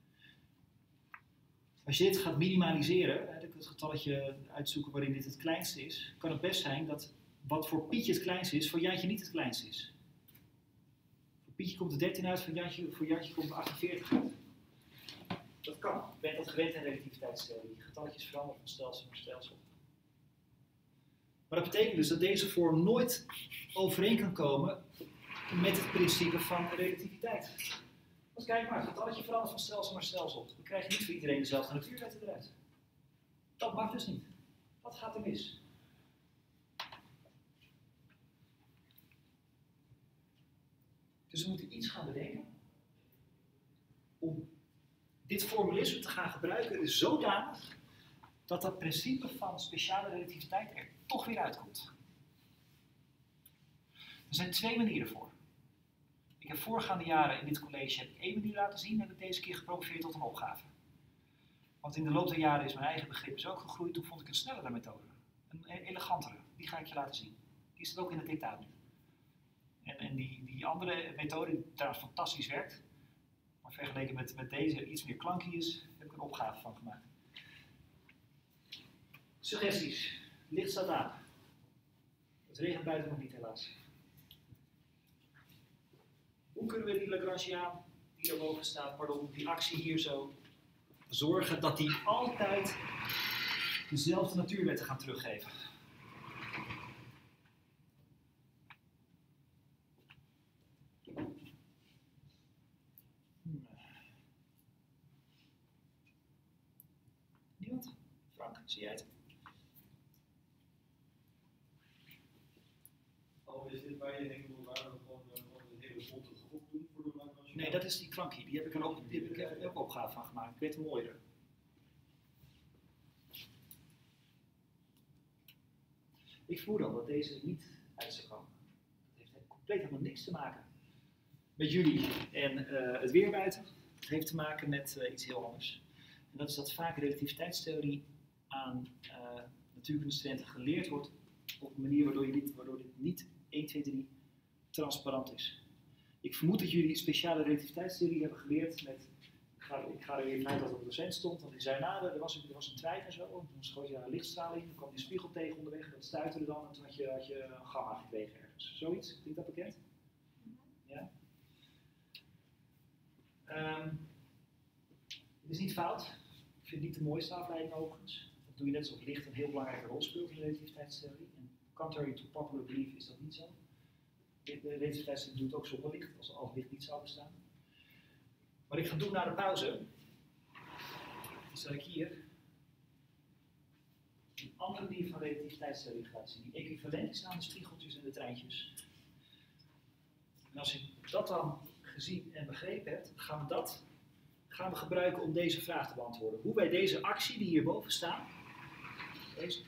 Als je dit gaat minimaliseren, het getalletje uitzoeken waarin dit het kleinste is, kan het best zijn dat wat voor Pietje het kleinste is, voor Jantje niet het kleinste is. Voor Pietje komt er 13 uit, voor Jantje komt er 48 uit. Dat kan. Je bent dat gewend in relativiteitstheorie. Getalletjes veranderen van stelsel naar stelsel. Maar dat betekent dus dat deze vorm nooit overeen kan komen met het principe van relativiteit. Want kijk maar, het getalletje verandert van stelsel naar stelsel. We krijgen niet voor iedereen dezelfde natuurwetten eruit. Dat mag dus niet. Wat gaat er mis? Dus we moeten iets gaan bedenken om dit formulisme te gaan gebruiken zodanig dat dat principe van speciale relativiteit er toch weer uitkomt. Er zijn twee manieren voor. Ik heb voorgaande jaren in dit college heb ik één manier laten zien en heb ik deze keer gepromoveerd tot een opgave. Want in de loop der jaren is mijn eigen begrip ook gegroeid, toen vond ik een snellere methode. Een elegantere, die ga ik je laten zien. Die staat ook in het dictaat nu. En die andere methode, die trouwens fantastisch werkt, maar vergeleken met deze iets meer klanky is, heb ik een opgave van gemaakt. Suggesties. Licht staat aan. Het regent buiten nog niet helaas. Hoe kunnen we die Lagrangiaan die daarboven staat, pardon, die actie hier zo, zorgen dat die altijd dezelfde natuurwetten gaan teruggeven? Niemand? Frank, zie jij het? Of is dit waar je denkt, waar we gewoon een hele grote groep doen voor de Lagrangiaan? Nee, dat is die klankie. Die heb ik ook een opgave van gemaakt. Ik weet het mooier. Ik vermoed al dat deze niet uit zou komen. Dat heeft compleet helemaal niks te maken met jullie en het weer buiten. Het heeft te maken met iets heel anders. En dat is dat vaak relativiteitstheorie aan natuurkundestudenten geleerd wordt op een manier waardoor dit niet 1, 2, 3 transparant is. Ik vermoed dat jullie speciale relativiteitstheorie hebben geleerd met, ik ga er weer vanuit dat er een docent stond, want die zei, nou, er was een trein en zo, dan schoot je naar een lichtstraling, dan kwam die spiegel tegen onderweg, dat stuitte er dan en toen had je een gamma gekregen ergens. Zoiets, klinkt dat bekend? Ja? Het is niet fout, ik vind het niet de mooiste afleiding overigens. Dat doe je net zoals licht een heel belangrijke rol speelt in de relativiteitstheorie. En contrary to popular belief is dat niet zo. De relativiteitstheorie doet ook zonder licht, als licht niet zou bestaan. Wat ik ga doen na de pauze, is dat ik hier een andere manier van relativiteitstheorie ga laten zien, die equivalent is aan de spiegeltjes en de treintjes. En als je dat dan gezien en begrepen hebt, gaan we gebruiken om deze vraag te beantwoorden. Hoe wij deze actie die hierboven staat, deze,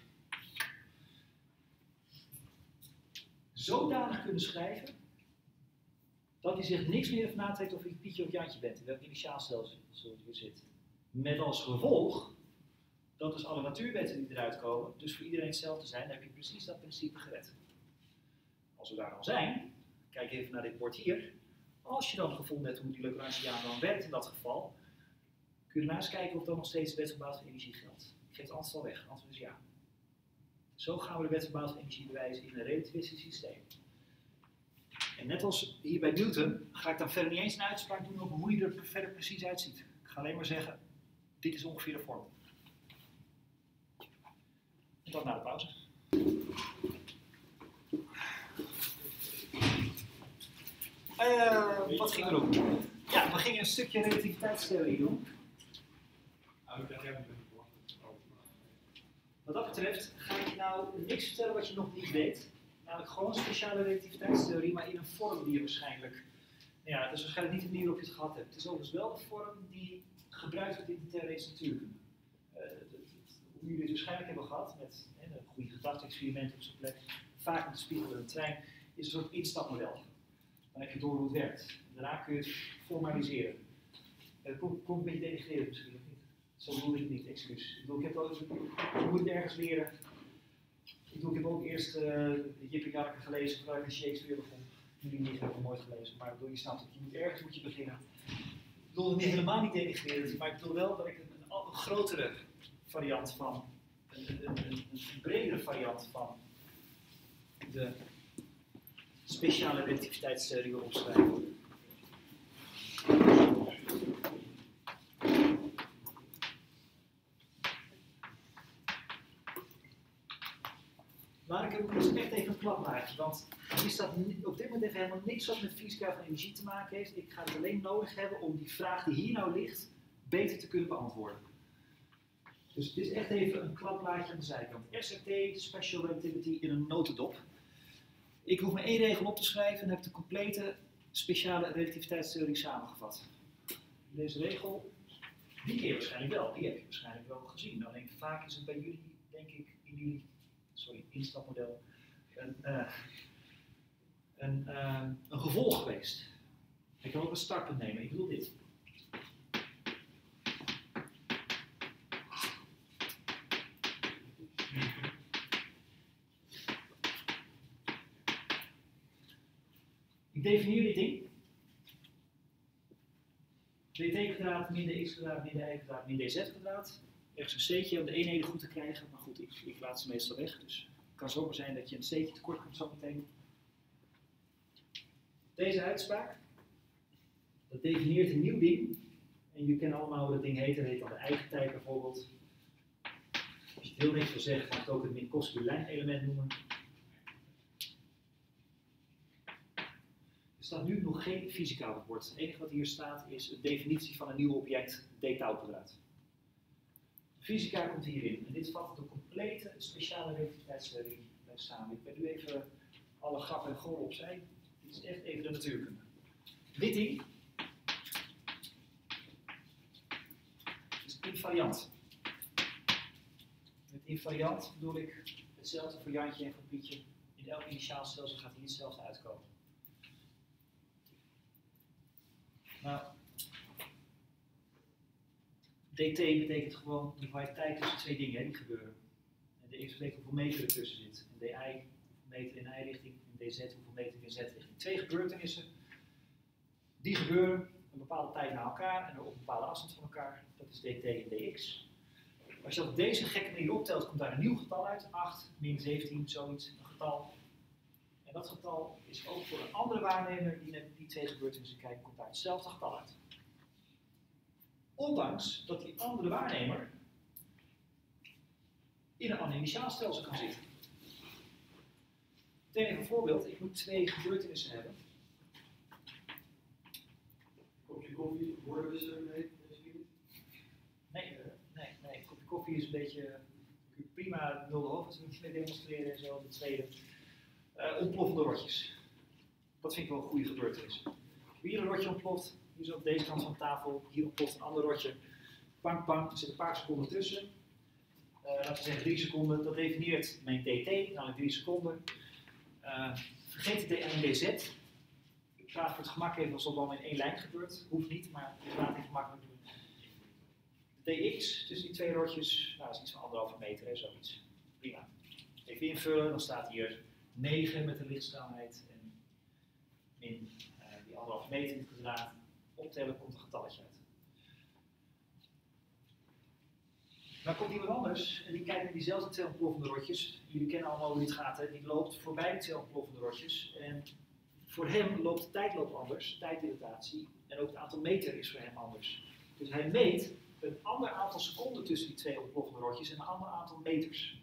zodanig kunnen schrijven dat hij zich niks meer natrekt of je Pietje of Jantje bent, in welk initiaalstelsel je zit. Met als gevolg dat is alle natuurwetten die eruit komen, dus voor iedereen hetzelfde zijn, dan heb je precies dat principe gered. Als we daar al zijn, kijk even naar dit bord hier. Als je dan gevonden hebt hoe die Lagrangiaan dan werkt in dat geval, kun je daarna eens kijken of dan nog steeds de wet van Bout van energie geldt. Ik geef het antwoord al weg, het antwoord is ja. Zo gaan we de wet van Bout van energie bewijzen in een relativistisch systeem. En net als hier bij Newton ga ik dan verder niet eens een uitspraak doen over hoe die er verder precies uitziet. Ik ga alleen maar zeggen, dit is ongeveer de vorm. En dan na de pauze. Wat gingen we doen? Ja, we gingen een stukje relativiteitstheorie doen. Wat dat betreft ga ik je nou niks vertellen wat je nog niet weet. Namelijk gewoon een speciale relativiteitstheorie, maar in een vorm die je waarschijnlijk... Ja, het is waarschijnlijk niet de manier waarop je het gehad hebt. Het is overigens wel de vorm die gebruikt wordt in de theoretische natuurkunde. Hoe jullie het waarschijnlijk hebben gehad, met een goede gedachte-experiment op zijn plek, vaak met de spiegel en een trein, is een soort instapmodel. Dan heb je door hoe het werkt. Daarna kun je het formaliseren. Het komt een beetje denigrerend misschien, of niet? Zo bedoel ik het niet, excuus. Ik bedoel, je moet het ergens leren. Ik heb ook eerst Jip Janneke gelezen voordat ik met Shakespeare begon. Jullie niet hebben nooit gelezen, maar je snapt het. Ergens moet je beginnen. Ik bedoel het helemaal niet denigrerend, maar ik bedoel wel dat ik een grotere variant van, een bredere variant van de speciale relativiteitstheorie wil opschrijven. Maar ik heb dus echt even een klapmaatje, want hier staat op dit moment even helemaal niks wat met fysica van energie te maken heeft. Ik ga het alleen nodig hebben om die vraag die hier nou ligt, beter te kunnen beantwoorden. Dus het is echt even een klapplaatje aan de zijkant. SRT, Special Relativity in een notendop. Ik hoef maar één regel op te schrijven en heb de complete speciale relativiteitstheorie samengevat. Deze regel, die ken je waarschijnlijk wel, die heb je waarschijnlijk wel gezien. Alleen vaak is het bij jullie, denk ik, in jullie instapmodel, een gevolg geweest. Ik kan ook een startpunt nemen, ik bedoel dit. Ik definieer dit ding. dt kwadraat min dx kwadraat min dy kwadraat min dz kwadraat. Ergens een c'tje om de eenheden goed te krijgen, maar goed, ik laat ze meestal weg. Dus het kan zomaar zijn dat je een c'tje tekort komt zometeen. Deze uitspraak, dat definieert een nieuw ding. En jullie kennen allemaal hoe dat ding heet. Dat heet dan de eigentijd bijvoorbeeld. Als je het heel niks wil zeggen, ga ik het ook het Minkowski-lijnelement noemen. Er staat nu nog geen fysica op het bord. Het enige wat hier staat is een definitie van een nieuw object, d-tau-kwadraat. Fysica komt hierin. En dit vat de complete speciale relativiteitstheorie samen. Ik ben nu even alle grappen en gollen opzij. Dit is echt even de natuurkunde. Dit ding is invariant. Met invariant bedoel ik hetzelfde voor Jantje en voor Pietje. In elk initiaal stelsel gaat hier hetzelfde uitkomen. Nou, dt betekent gewoon de variëteit tussen twee dingen die gebeuren. En de x betekent hoeveel meter ertussen zit. En di, hoeveel meter in y-richting. En dz, hoeveel meter in z-richting. Twee gebeurtenissen, die gebeuren een bepaalde tijd na elkaar en op een bepaalde afstand van elkaar. Dat is dt en dx. Als je dat op deze gekke manier optelt, komt daar een nieuw getal uit. 8, min 17, zoiets, een getal. En dat getal is ook voor een andere waarnemer die naar die twee gebeurtenissen kijkt, komt daar hetzelfde getal uit. Ondanks dat die andere waarnemer in een ander initiaalstelsel kan zitten. Meteen even een voorbeeld, ik moet twee gebeurtenissen hebben. Kopje koffie, woordenwisselen mee? Nee, een kopje koffie is een beetje prima nulde hoofd mee demonstreren en zo. De tweede, ontploffende rotjes. Dat vind ik wel een goede gebeurtenis. Hier een rotje ontploft, hier is op deze kant van de tafel, hier ontploft een ander rotje. Pang, pang, er zit een paar seconden tussen. Laten we zeggen 3 seconden, dat definieert mijn dt, namelijk 3 seconden. Vergeet de d en dz. Ik vraag voor het gemak even als het allemaal in één lijn gebeurt. Hoeft niet, maar ik laat het even makkelijk doen. De dx tussen die twee rotjes, nou, dat is iets van 1,5 meter, hè, zoiets. Prima. Even invullen, dan staat hier 9 met de lichtsnelheid en min die 1,5 meter in het kwadraat. Optellen komt een getalletje uit. Dan komt iemand anders en die kijkt naar diezelfde twee ontploffende rotjes. Jullie kennen allemaal hoe dit gaat, hè? Die loopt voorbij die twee ontploffende rotjes. En voor hem loopt de tijdloop anders, tijddilatatie. En ook het aantal meter is voor hem anders. Dus hij meet een ander aantal seconden tussen die twee ontploffende rotjes en een ander aantal meters.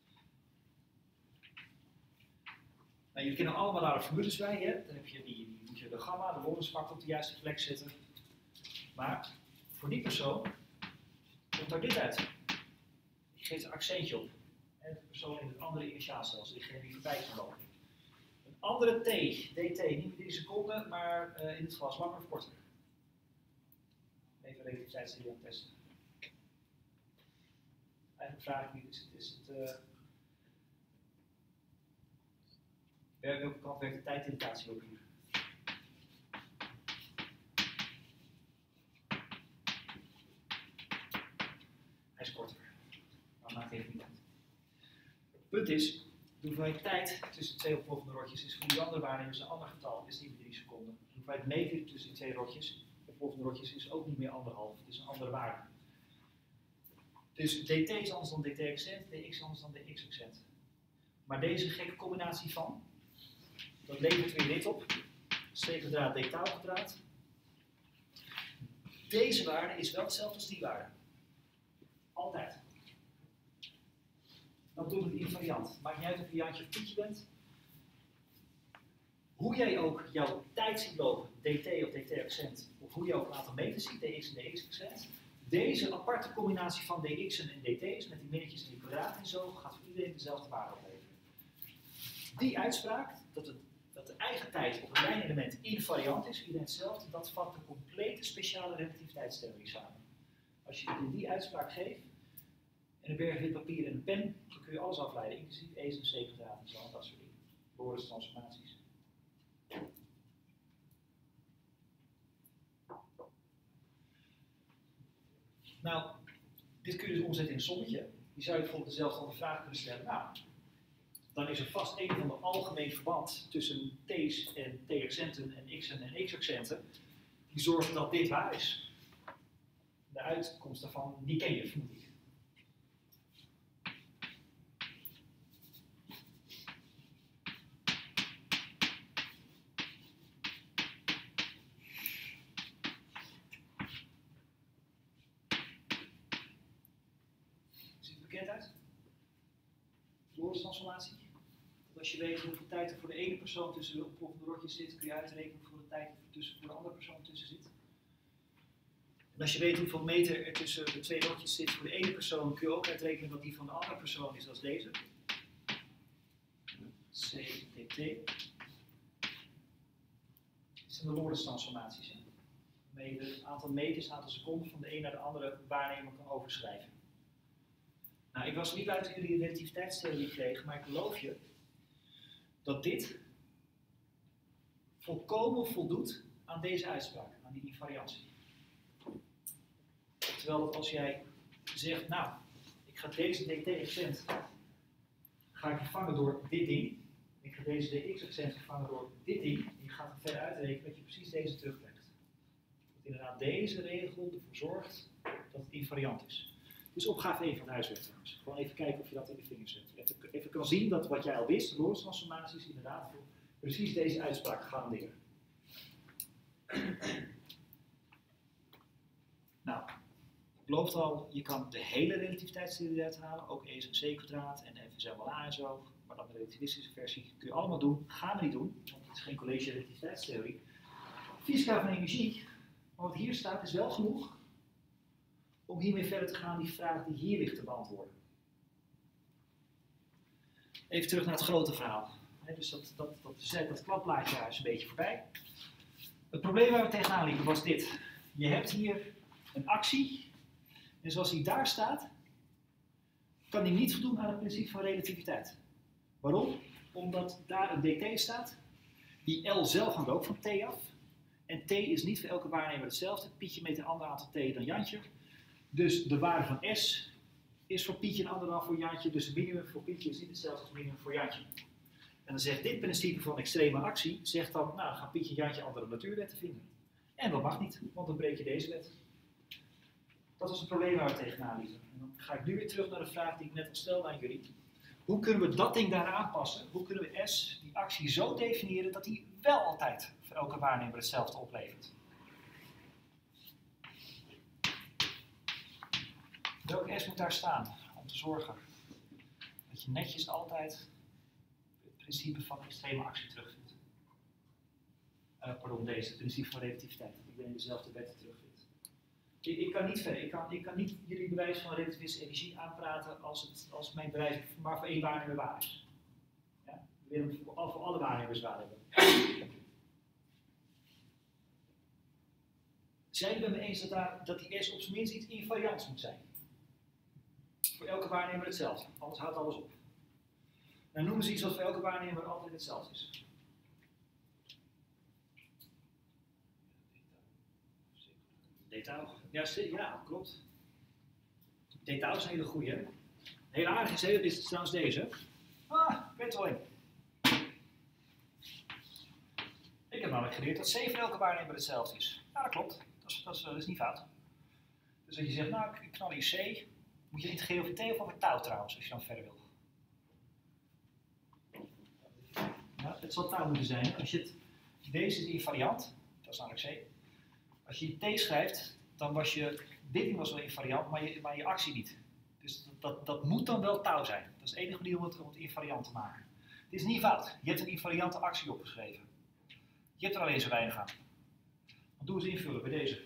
Nou, jullie kennen allemaal daar de formules bij. Hè? Dan heb je moet je de gamma, de Lorentz-factor op de juiste plek zetten. Maar voor die persoon komt daar dit uit. Die geeft een accentje op. En de persoon in het andere initiaalstelsel, diegene die voorbij kan lopen. Een andere t, dt, niet met 3 seconden, maar in dit geval langer of korter. Even relativiteitstheorie aan het testen. Eigenlijk vraag ik niet, welke kant werkt de tijddilatatie ook hier? Hij is korter. Maar maakt even niet uit. Het punt is, de hoeveelheid tijd tussen twee ontploffende rotjes is voor die andere waarnemers een ander getal, is niet meer 3 seconden. De hoeveelheid meter tussen die twee rotjes, ontploffende rotjes, is ook niet meer 1,5, het is een andere waarde. Dus dt is anders dan dt accent, dx is anders dan dx accent. Maar deze gekke combinatie van, dat levert weer dit op, c kwadraat d tau kwadraat. Deze waarde is wel hetzelfde als die waarde. Altijd. Dan doen we het invariant. Maakt niet uit of je Jantje of Pietje bent. Hoe jij ook jouw tijd ziet lopen, dt of dt accent, of hoe je ook een aantal meters ziet, dx en dx accent, deze aparte combinatie van dx'en en dt's, met die minnetjes en die kwadraten en zo, gaat voor iedereen dezelfde waarde opleveren. Die uitspraak, dat de eigen tijd op een lijnelement invariant is, iedereen hetzelfde, dat vat de complete speciale relativiteitstheorie samen. Als je die uitspraak geeft, en een berg wit papier en een pen, dan kun je alles afleiden, inclusief E's en C kwadraat en zo, en dat soort dingen. Lorentz transformaties. Nou, dit kun je dus omzetten in een sommetje. Die zou je bijvoorbeeld dezelfde vraag kunnen stellen. Nou, dan is er vast een van de algemeen verband tussen t's en t-accenten en x'en en x-accenten. Die zorgt dat dit waar is. De uitkomst daarvan, die ken je, vermoed ik. Ziet het bekend uit? Lorentz transformatie. Dat als je weet hoeveel tijd er voor de ene persoon tussen de ontploffende rotjes zit, kun je uitrekenen hoeveel de tijd er voor de andere persoon tussen zit. En als je weet hoeveel meter er tussen de twee rotjes zit voor de ene persoon, kun je ook uitrekenen dat die van de andere persoon is als deze. C dt. Dit zijn de Lorentz transformaties. Hè? Waarmee je het aantal meters, het aantal seconden van de een naar de andere waarnemer kan overschrijven. Nou, ik was niet uit dat jullie de relativiteitstheorie kregen, maar ik beloof je dat dit volkomen voldoet aan deze uitspraak, aan die invariantie. Terwijl dat als jij zegt, nou, ik ga deze dt-accent ga ik vervangen door dit ding, ik ga deze dx-accent vervangen door dit ding, en je gaat er verder uitrekenen dat je precies deze terugkrijgt. Dat inderdaad deze regel ervoor zorgt dat het invariant is. Dus opgave 1 van het huiswerk trouwens. Gewoon even kijken of je dat in de vingers zet. Even kan zien dat wat jij al wist, de Lorentz transformaties, inderdaad voor precies deze uitspraak garanderen. Nou, ik beloof al, je kan de hele relativiteitstheorie uithalen, ook E's en C kwadraat en F is helemaal A en zo, maar dan de relativistische versie kun je allemaal doen. Gaan we niet doen, want het is geen college relativiteitstheorie. Fysica van energie, maar wat hier staat is wel genoeg om hiermee verder te gaan, die vraag die hier ligt te beantwoorden. Even terug naar het grote verhaal. Dus dat klapplaatje daar is een beetje voorbij. Het probleem waar we tegenaan liepen was dit. Je hebt hier een actie, en zoals die daar staat, kan die niet voldoen aan het principe van relativiteit. Waarom? Omdat daar een dt staat, die L zelf hangt ook van t af, en t is niet voor elke waarnemer hetzelfde. Pietje meet een ander aantal t dan Jantje. Dus de waarde van S is voor Pietje een ander dan voor Jantje. Dus het minimum voor Pietje is niet hetzelfde als het minimum voor Jantje. En dan zegt dit principe van extreme actie, zegt dan, nou gaan Pietje en Jantje andere natuurwetten vinden. En dat mag niet, want dan breek je deze wet. Dat was het probleem waar we tegenaan liepen. En dan ga ik nu weer terug naar de vraag die ik net al stelde aan jullie. Hoe kunnen we dat ding daar aanpassen? Hoe kunnen we S, die actie, zo definiëren dat die wel altijd voor elke waarnemer hetzelfde oplevert? Welke S moet daar staan om te zorgen dat je netjes altijd het principe van extreme actie terugvindt? Pardon, het principe van relativiteit. Dat iedereen dezelfde wetten terugvindt. Ik kan niet verder. Ik kan niet jullie bewijs van relativistische energie aanpraten als mijn bewijs maar voor één waarnemer waar is. Ja? We willen het voor alle waarnemers waar hebben. Zijn jullie het met me eens dat die S op zijn minst iets invariants moet zijn? Voor elke waarnemer hetzelfde, anders houdt alles op. Nou noemen ze iets wat voor elke waarnemer altijd hetzelfde is. Detail. Ja, klopt. Detail is een hele goeie. Een hele aardige is trouwens deze. Ik weet wel een. Ik heb namelijk geleerd dat C voor elke waarnemer hetzelfde is. Ja, dat klopt. Dat is niet fout. Dus als je zegt, nou, ik knal hier C, moet je integreren over T of over touw trouwens, als je dan verder wil. Ja, het zal touw moeten zijn. Deze is invariant, dat is namelijk C. Als je T schrijft, dan was je binding was wel invariant, maar je actie niet. Dus dat moet dan wel touw zijn. Dat is de enige manier om het invariant te maken. Het is niet fout. Je hebt een invariante actie opgeschreven. Je hebt er alleen zo weinig aan. Want doe eens invullen bij deze.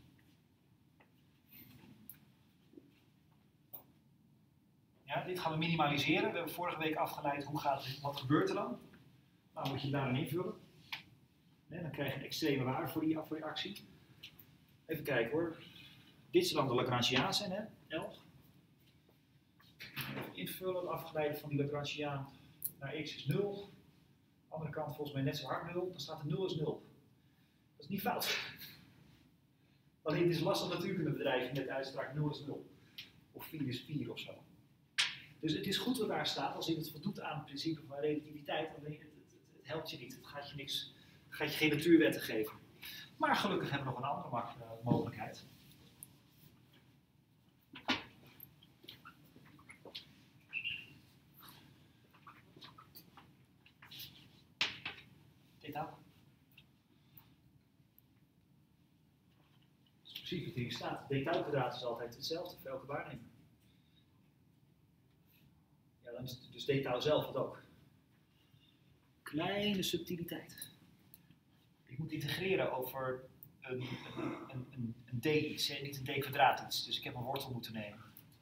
Ja, dit gaan we minimaliseren. We hebben vorige week afgeleid wat gebeurt er dan. Nou moet je daar dan invullen. Dan krijg je een extreme waarde voor die actie. Even kijken hoor. Dit is dan de Lagrangiaanse, hè? L. Even invullen, afgeleid van die Lagrangiaan naar x is 0. De andere kant volgens mij net zo hard 0. Dan staat er 0 is 0. Dat is niet fout. Alleen het is lastig natuurkundebedrijf met de uitspraak 0 is 0. Of 4 is 4 of zo. Dus het is goed wat daar staat als je het voldoet aan het principe van relativiteit. Alleen het helpt je niet. Het gaat je geen natuurwetten geven. Maar gelukkig hebben we nog een andere mogelijkheid. Dit dan. Dat is precies wat hier staat. Detailkwadraat is altijd hetzelfde voor elke waarnemer. Ja, dan is dus detail zelf het ook. Kleine subtiliteit. Ik moet integreren over een d iets, niet een d kwadraat iets. Dus ik heb een wortel moeten nemen.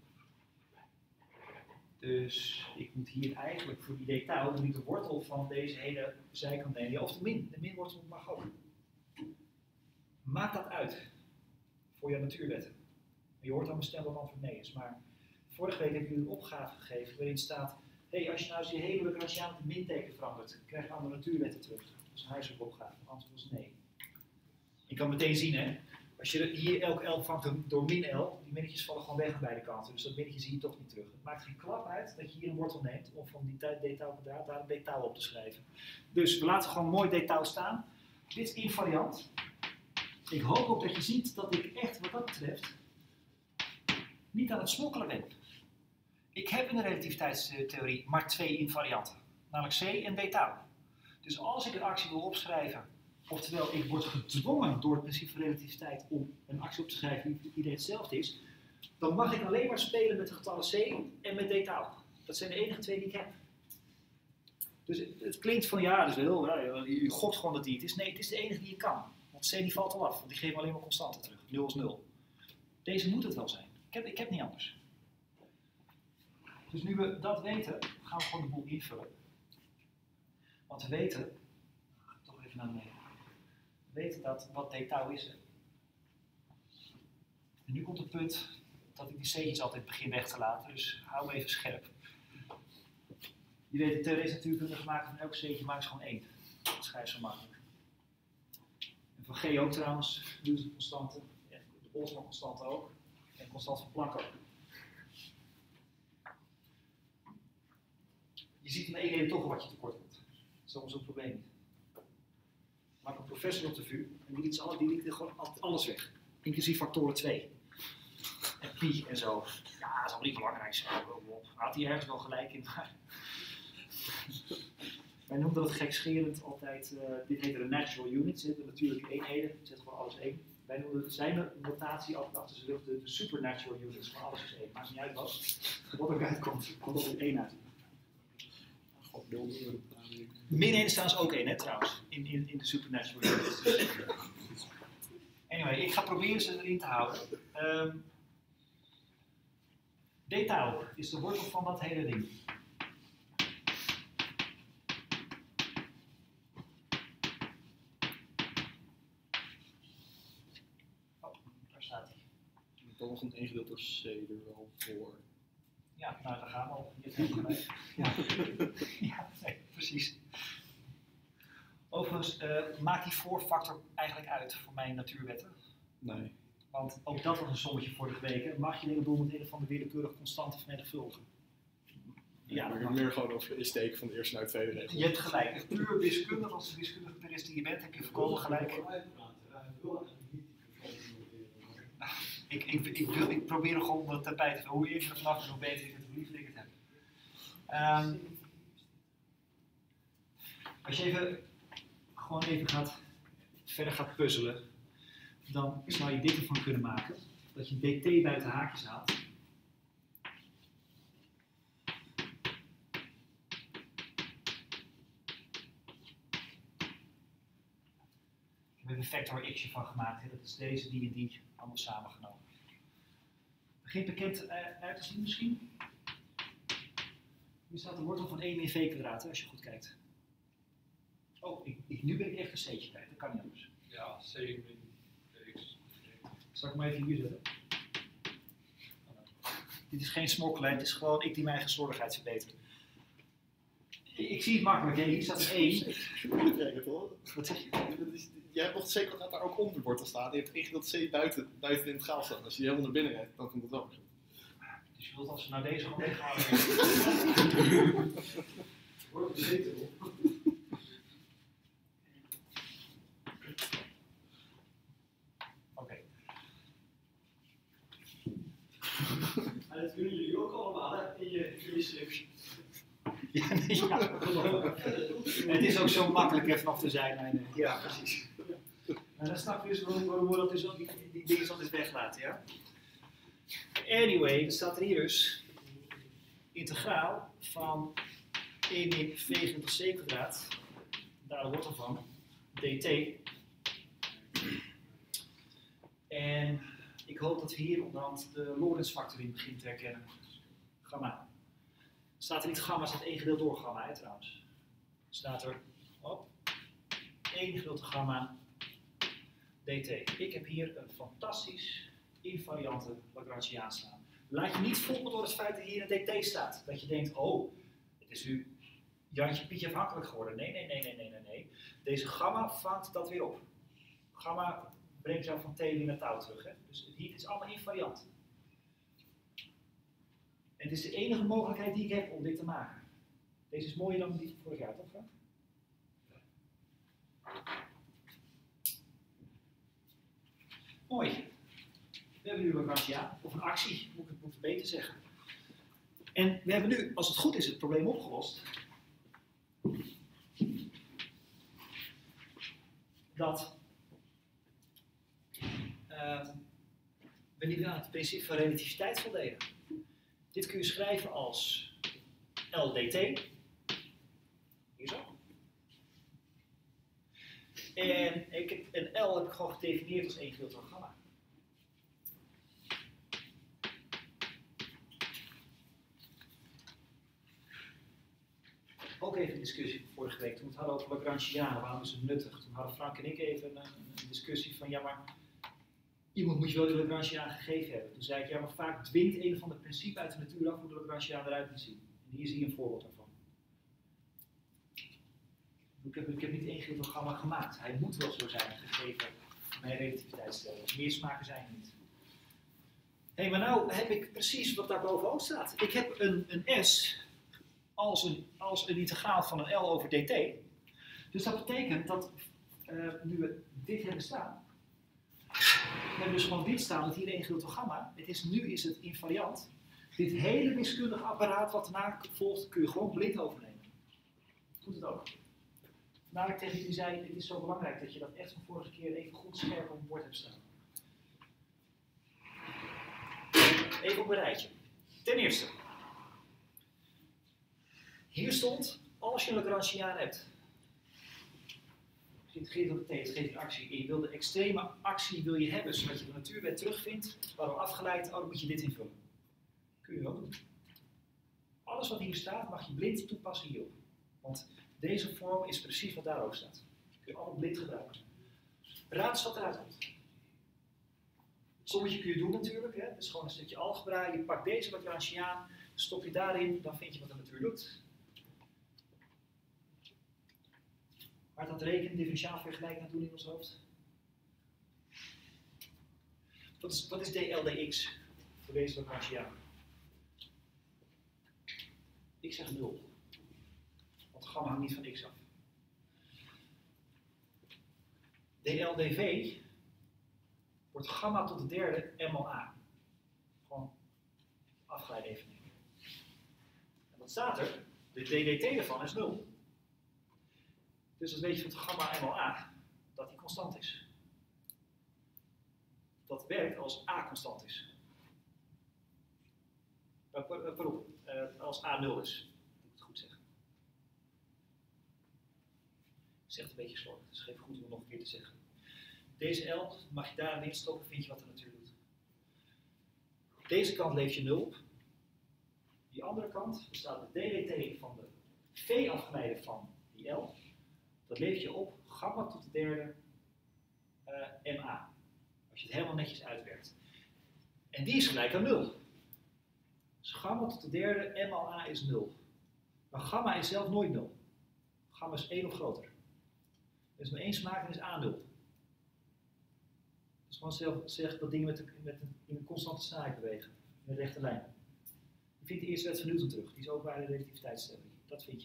Dus ik moet hier eigenlijk voor die detail moet ik de wortel van deze hele zijkant nemen. Ja, of de minwortel mag ook. Maakt dat uit voor je natuurwetten. Je hoort aan mijn stem wat antwoord nee is. Maar vorige week heb ik jullie een opgave gegeven waarin staat: hey, als je nou eens je hele Lagrangiaan met minteken verandert, krijg je andere natuurwetten terug. Dat is een huiselijke opgave. Het antwoord is nee. Je kan meteen zien, hè, als je hier elke L vangt door min L, die minnetjes vallen gewoon weg aan beide kanten. Dus dat minnetje zie je toch niet terug. Het maakt geen klap uit dat je hier een wortel neemt om van die detail kwadraat daar een detail op te schrijven. Dus we laten gewoon mooi detail staan. Dit is invariant. Ik hoop ook dat je ziet dat ik echt wat dat betreft niet aan het smokkelen ben. Ik heb in de relativiteitstheorie maar 2 invarianten, namelijk C en detail. Dus als ik een actie wil opschrijven, oftewel ik word gedwongen door het principe van relativiteit om een actie op te schrijven die iedereen hetzelfde is, dan mag ik alleen maar spelen met de getallen C en met detail. Dat zijn de enige 2 die ik heb. Dus het klinkt van ja, dus je gokt gewoon dat die het is. Nee, het is de enige die je kan. Want C die valt al af, want die geven alleen maar constanten terug. 0 is 0. Deze moet het wel zijn. Ik heb niet anders. Dus nu we dat weten, gaan we gewoon de boel invullen. Want we weten, toch even naar beneden. We weten dat wat detail is. En nu komt het punt dat ik die C'tjes altijd begin weg te laten, dus hou me even scherp. Je weet, de theoretische natuurkunde gemaakt van elk C'tje maakt gewoon 1. Dat schrijf zo makkelijk. En van G ook trouwens, de constante, de Boltzmann constante ook. En constant van Planck ook. Je ziet in de eenheden toch wel wat je tekort komt. Dat is allemaal zo'n probleem niet. Maar een professor op de VU, en die liet gewoon alles weg. Inclusief factoren 2. En pi en zo. Ja, dat is allemaal niet belangrijk. Had hij ergens wel gelijk in, maar... Wij noemden dat gekscherend altijd, dit heette de natural units, de natuurlijke eenheden, zet gewoon alles één. Wij noemden zijn notatie altijd achter zijn rug de supernatural units, maar alles is één. Maakt niet uit wat ook uitkomt, komt altijd één uit. Min 1 is trouwens ook één, hè, trouwens, in de supernatural units. Anyway, ik ga proberen ze erin te houden. Detail is de wortel van dat hele ding. Dan nog een 1 gedeeld door C er wel voor. Ja, nou daar gaan we al. Je hebt gelijk. Ja. Ja, nee, precies. Overigens, maakt die voorfactor eigenlijk uit voor mijn natuurwetten? Nee. Want ook dat was een sommetje vorige week. Mag je de hele boel met een of andere willekeurige constante vermenigvuldigen? Ja, maar ik heb meer gewoon over de insteek van de eerste naar de tweede regel. Je hebt gelijk. Het puur wiskundig, als de wiskundige purist die je bent, heb je volkomen gelijk. Ik probeer er gewoon onder het tapijt te veel. Hoe eerder vanaf is, hoe beter ik het, hoe liever ik het heb. Als je gewoon even verder gaat puzzelen, dan zou je dit ervan kunnen maken. Dat je dt buiten haakjes haalt. Ik heb een vector x'je van gemaakt. Hè. Dat is deze, die en die, allemaal samengenomen. Begint bekend uit te zien misschien? Hier staat de wortel van 1 min v kwadraat, als je goed kijkt. Oh, nu ben ik echt een c'tje kwijt, dat kan niet anders. Ja, c min x. Zal ik hem even hier zetten? Dit is geen smokkelen, het is gewoon ik die mijn eigen slordigheid verbeter. Ik zie het makkelijk, hè? Hier staat een 1. Wat zeg je? Jij hebt nog c kwadraat daar ook onder de wortel staan. Je hebt 1 gedeeld c buiten in het gaal staan. Als je die helemaal naar binnen rijdt, dan komt het wel. Dus je wilt als we naar deze gewoon weghalen. Wordt het zetel. Oké. En dat kunnen jullie ook allemaal hè, in je schrift. Ja, nee, ja. Het is ook zo makkelijk even af te zijn. Ja, precies. En dan snap je dus waarom we dat dus ook die dingen dan eens weglaten, ja? Anyway, er staat er hier dus integraal van 1 min v tot c kwadraat, daar de wortel van, dt. En ik hoop dat we hier onderhand de Lorentz-factor in begint te herkennen. Gamma. Staat er niet gamma, staat 1 gedeeld door gamma, hè, trouwens. Staat er op 1 gedeeld door gamma dt. Ik heb hier een fantastisch invariante Lagrangiaan staan. Laat je niet volgen door het feit dat hier een dt staat. Dat je denkt, oh, het is nu Jantje Pietje afhankelijk geworden. Nee. Deze gamma vangt dat weer op. Gamma brengt jou van T weer naar tau terug. Hè? Dus hier is allemaal invariant. En het is de enige mogelijkheid die ik heb om dit te maken. Deze is mooier dan die van vorig jaar, toch Frank? Mooi. We hebben nu een Lagrangiaan, of een actie, moet ik beter zeggen. En we hebben nu, als het goed is, het probleem opgelost. Dat we nu aan het principe van relativiteit voldeden. Dit kun je schrijven als LDT. Hier zo. En een L heb ik gewoon gedefinieerd als 1 gedeeld door gamma. Ook even een discussie vorige week, toen we het hadden over Lagrangianen, waarom is het nuttig? Toen hadden Frank en ik even een discussie van, ja maar, iemand moet je wel de Lagrangiaan gegeven hebben. Toen zei ik, ja maar vaak dwingt een of ander principe uit de natuur af hoe de Lagrangiaan eruit moet zien. En hier zie je een voorbeeld daarvan. Ik heb niet 1 gedeeld door gamma gemaakt. Hij moet wel zo zijn, gegeven mijn relativiteitsstelling. Meer smaken zijn er niet. Hé, maar nou heb ik precies wat daar bovenop staat. Ik heb een S als een integraal van een L over dt. Dus dat betekent dat nu we dit hebben staan, we hebben dus gewoon dit staan met hier 1 gedeeld door gamma. Nu is het invariant. Dit hele wiskundige apparaat wat daarna volgt, kun je gewoon blind overnemen. Doet het ook. Vandaar dat ik tegen jullie zei, het is zo belangrijk dat je dat echt van vorige keer even goed scherp op het bord hebt staan. Even op een rijtje. Ten eerste. Hier stond, als je een Lagrangiaan hebt. Het geeft op de t, het geeft een actie. En je wil de extreme actie wil je hebben, zodat je de natuurwet terugvindt. Waarom afgeleid, dan moet je dit invullen. Kun je wel doen. Alles wat hier staat mag je blind toepassen hierop. Want deze vorm is precies wat daar ook staat. Kun je allemaal blind gebruiken. Raad eens wat eruit komt. Sommetje kun je doen natuurlijk. Hè? Het is gewoon een stukje algebra. Je pakt deze Lagrangiaan, stop je daarin, dan vind je wat de natuur doet. Hard aan het rekenen, differentiaal vergelijken aan doen in ons hoofd. Wat is dl dx voor deze Lagrangiaan? Ik zeg 0. Want gamma hangt niet van x af. dl dv wordt gamma tot de derde m mal a. Gewoon afgeleid even nemen. En wat staat er? De ddt ervan is 0. Dus dan weet je van gamma m mal a dat die constant is. Dat werkt als a constant is. Pardon, als a 0 is. Moet ik het goed zeggen. Ik zeg het een beetje slordig, dus geef goed om het nog een keer te zeggen. Deze L mag je daarin stoppen, vind je wat er natuurlijk doet. Deze kant leef je 0 op. Die andere kant staat de ddt van de v afgeleide van die L. Dat leef je op gamma tot de derde ma. Als je het helemaal netjes uitwerkt. En die is gelijk aan 0. Dus gamma tot de derde m mal a is 0. Maar gamma is zelf nooit 0. Gamma is 1 of groter. Er is maar één smaak en is a 0. Dus gewoon zelf zegt dat dingen in een constante snelheid bewegen. In een rechte lijn. Je vindt de eerste wet van Newton terug. Die is ook bij de relativiteitstheorie. Dat vind je.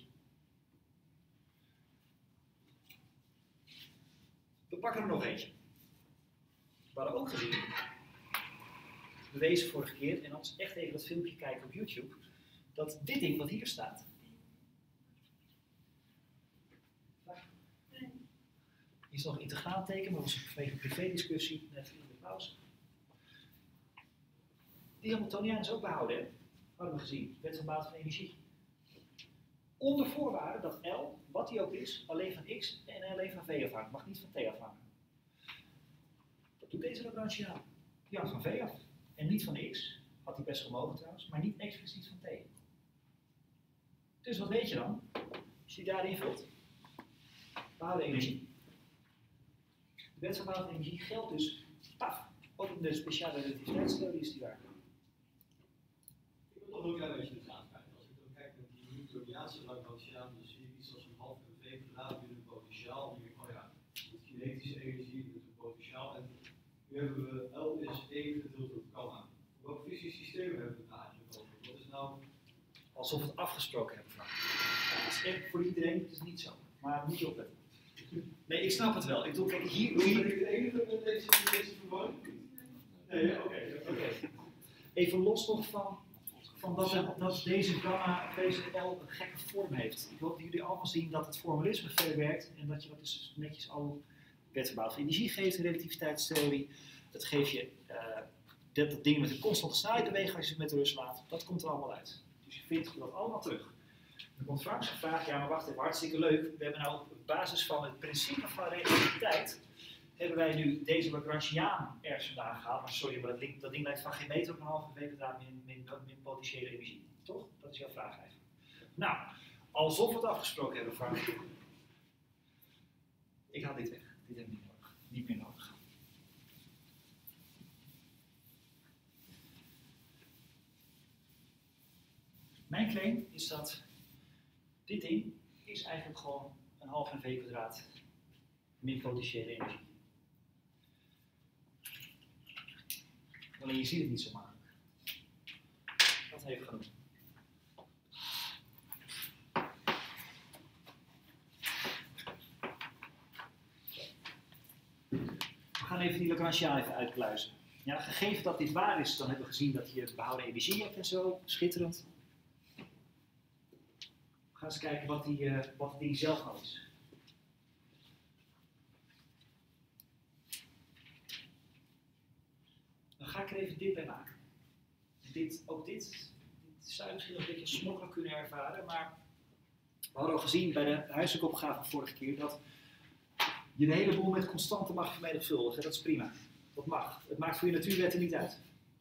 We pakken er nog eentje. We hadden ook gezien, bewezen vorige keer, en als echt even dat filmpje kijken op YouTube, dat dit ding wat hier staat, is nog integraal teken, maar was vanwege een privédiscussie net in de pauze. Die Hamiltoniaan is ook behouden, hè? Hadden we gezien, wet van baat van energie. Onder voorwaarde dat L, wat die ook is, alleen van x en alleen van v afhangt, mag niet van t afhangen. Dat doet deze Lagrangiaan. Die hangt van v af. En niet van x, had hij best gemogen trouwens, maar niet expliciet van t. Dus wat weet je dan? Als je die daarin vult, behouden energie. De wet van baat van energie geldt dus, paf, ook in de speciale relativiteitstheorie is die waar. Ik wil nog een klein beetje de draad krijgen. Als ik dan kijk naar die Newtoniaanse Lagrangiaan, dan zie je iets als een half mv verlaat in een potentiaal. Dan denk ik, oh ja, met kinetische energie, met een potentiaal. En nu hebben we L is 1 gedeeld door gamma. Welk fysisch systeem hebben we het eigenlijk over? Wat is nou... Alsof we het afgesproken hebben. Dat is echt voor iedereen, dat is niet zo. Maar moet je opletten. Nee, ik snap het wel. Ik bedoel, kijk, hier... Ben ik de enige met deze verwarring? Nee, oké. Even los nog van dat deze gamma, deze L een gekke vorm heeft. Ik hoop dat jullie allemaal zien dat het formalisme verder werkt en dat je dat dus netjes al wet van baat van energie geeft in relativiteitstheorie. Dat geeft je dat dingen met een constante snelheid bewegen als je het met rust laat. Dat komt er allemaal uit. Dus je vindt dat allemaal terug. Dan komt Frank zijn vraag, ja maar wacht even, hartstikke leuk. We hebben nou op basis van het principe van relativiteit, hebben wij nu deze Lagrangiaan ergens vandaan gehaald. Maar sorry, maar dat ding lijkt van geen meter op een halve v kwadraat min potentiële energie. Toch? Dat is jouw vraag eigenlijk. Nou, alsof we het afgesproken hebben, Frank. Ik haal dit weg. Dit heb ik niet nodig. Niet meer nodig. Mijn claim is dat dit ding is eigenlijk gewoon een half mv kwadraat min potentiële energie. Alleen je ziet het niet zo makkelijk. het even gaan doen. We gaan even die Lagrangiaan even uitpluizen. Ja, gegeven dat dit waar is, dan hebben we gezien dat je behouden energie hebt en zo. Schitterend. We gaan eens kijken wat het ding zelf nou is. Dan ga ik er even dit bij maken. Dit zou je misschien een beetje smokkelijk kunnen ervaren, maar we hadden al gezien bij de huiselijke opgave vorige keer dat je een heleboel met constanten mag vermenigvuldigen. Dat is prima. Dat mag. Het maakt voor je natuurwetten niet uit.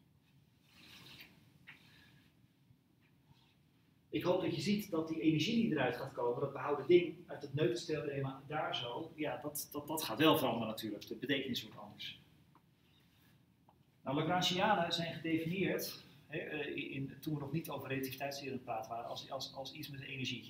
Ik hoop dat je ziet dat die energie die eruit gaat komen, dat behouden ding uit het Newtons-theorema daar zo, ja, dat gaat wel veranderen natuurlijk. De betekenis wordt anders. Nou, Lagrangianen zijn gedefinieerd, toen we nog niet over relativiteitstheorie aan het praten waren, als iets met energie.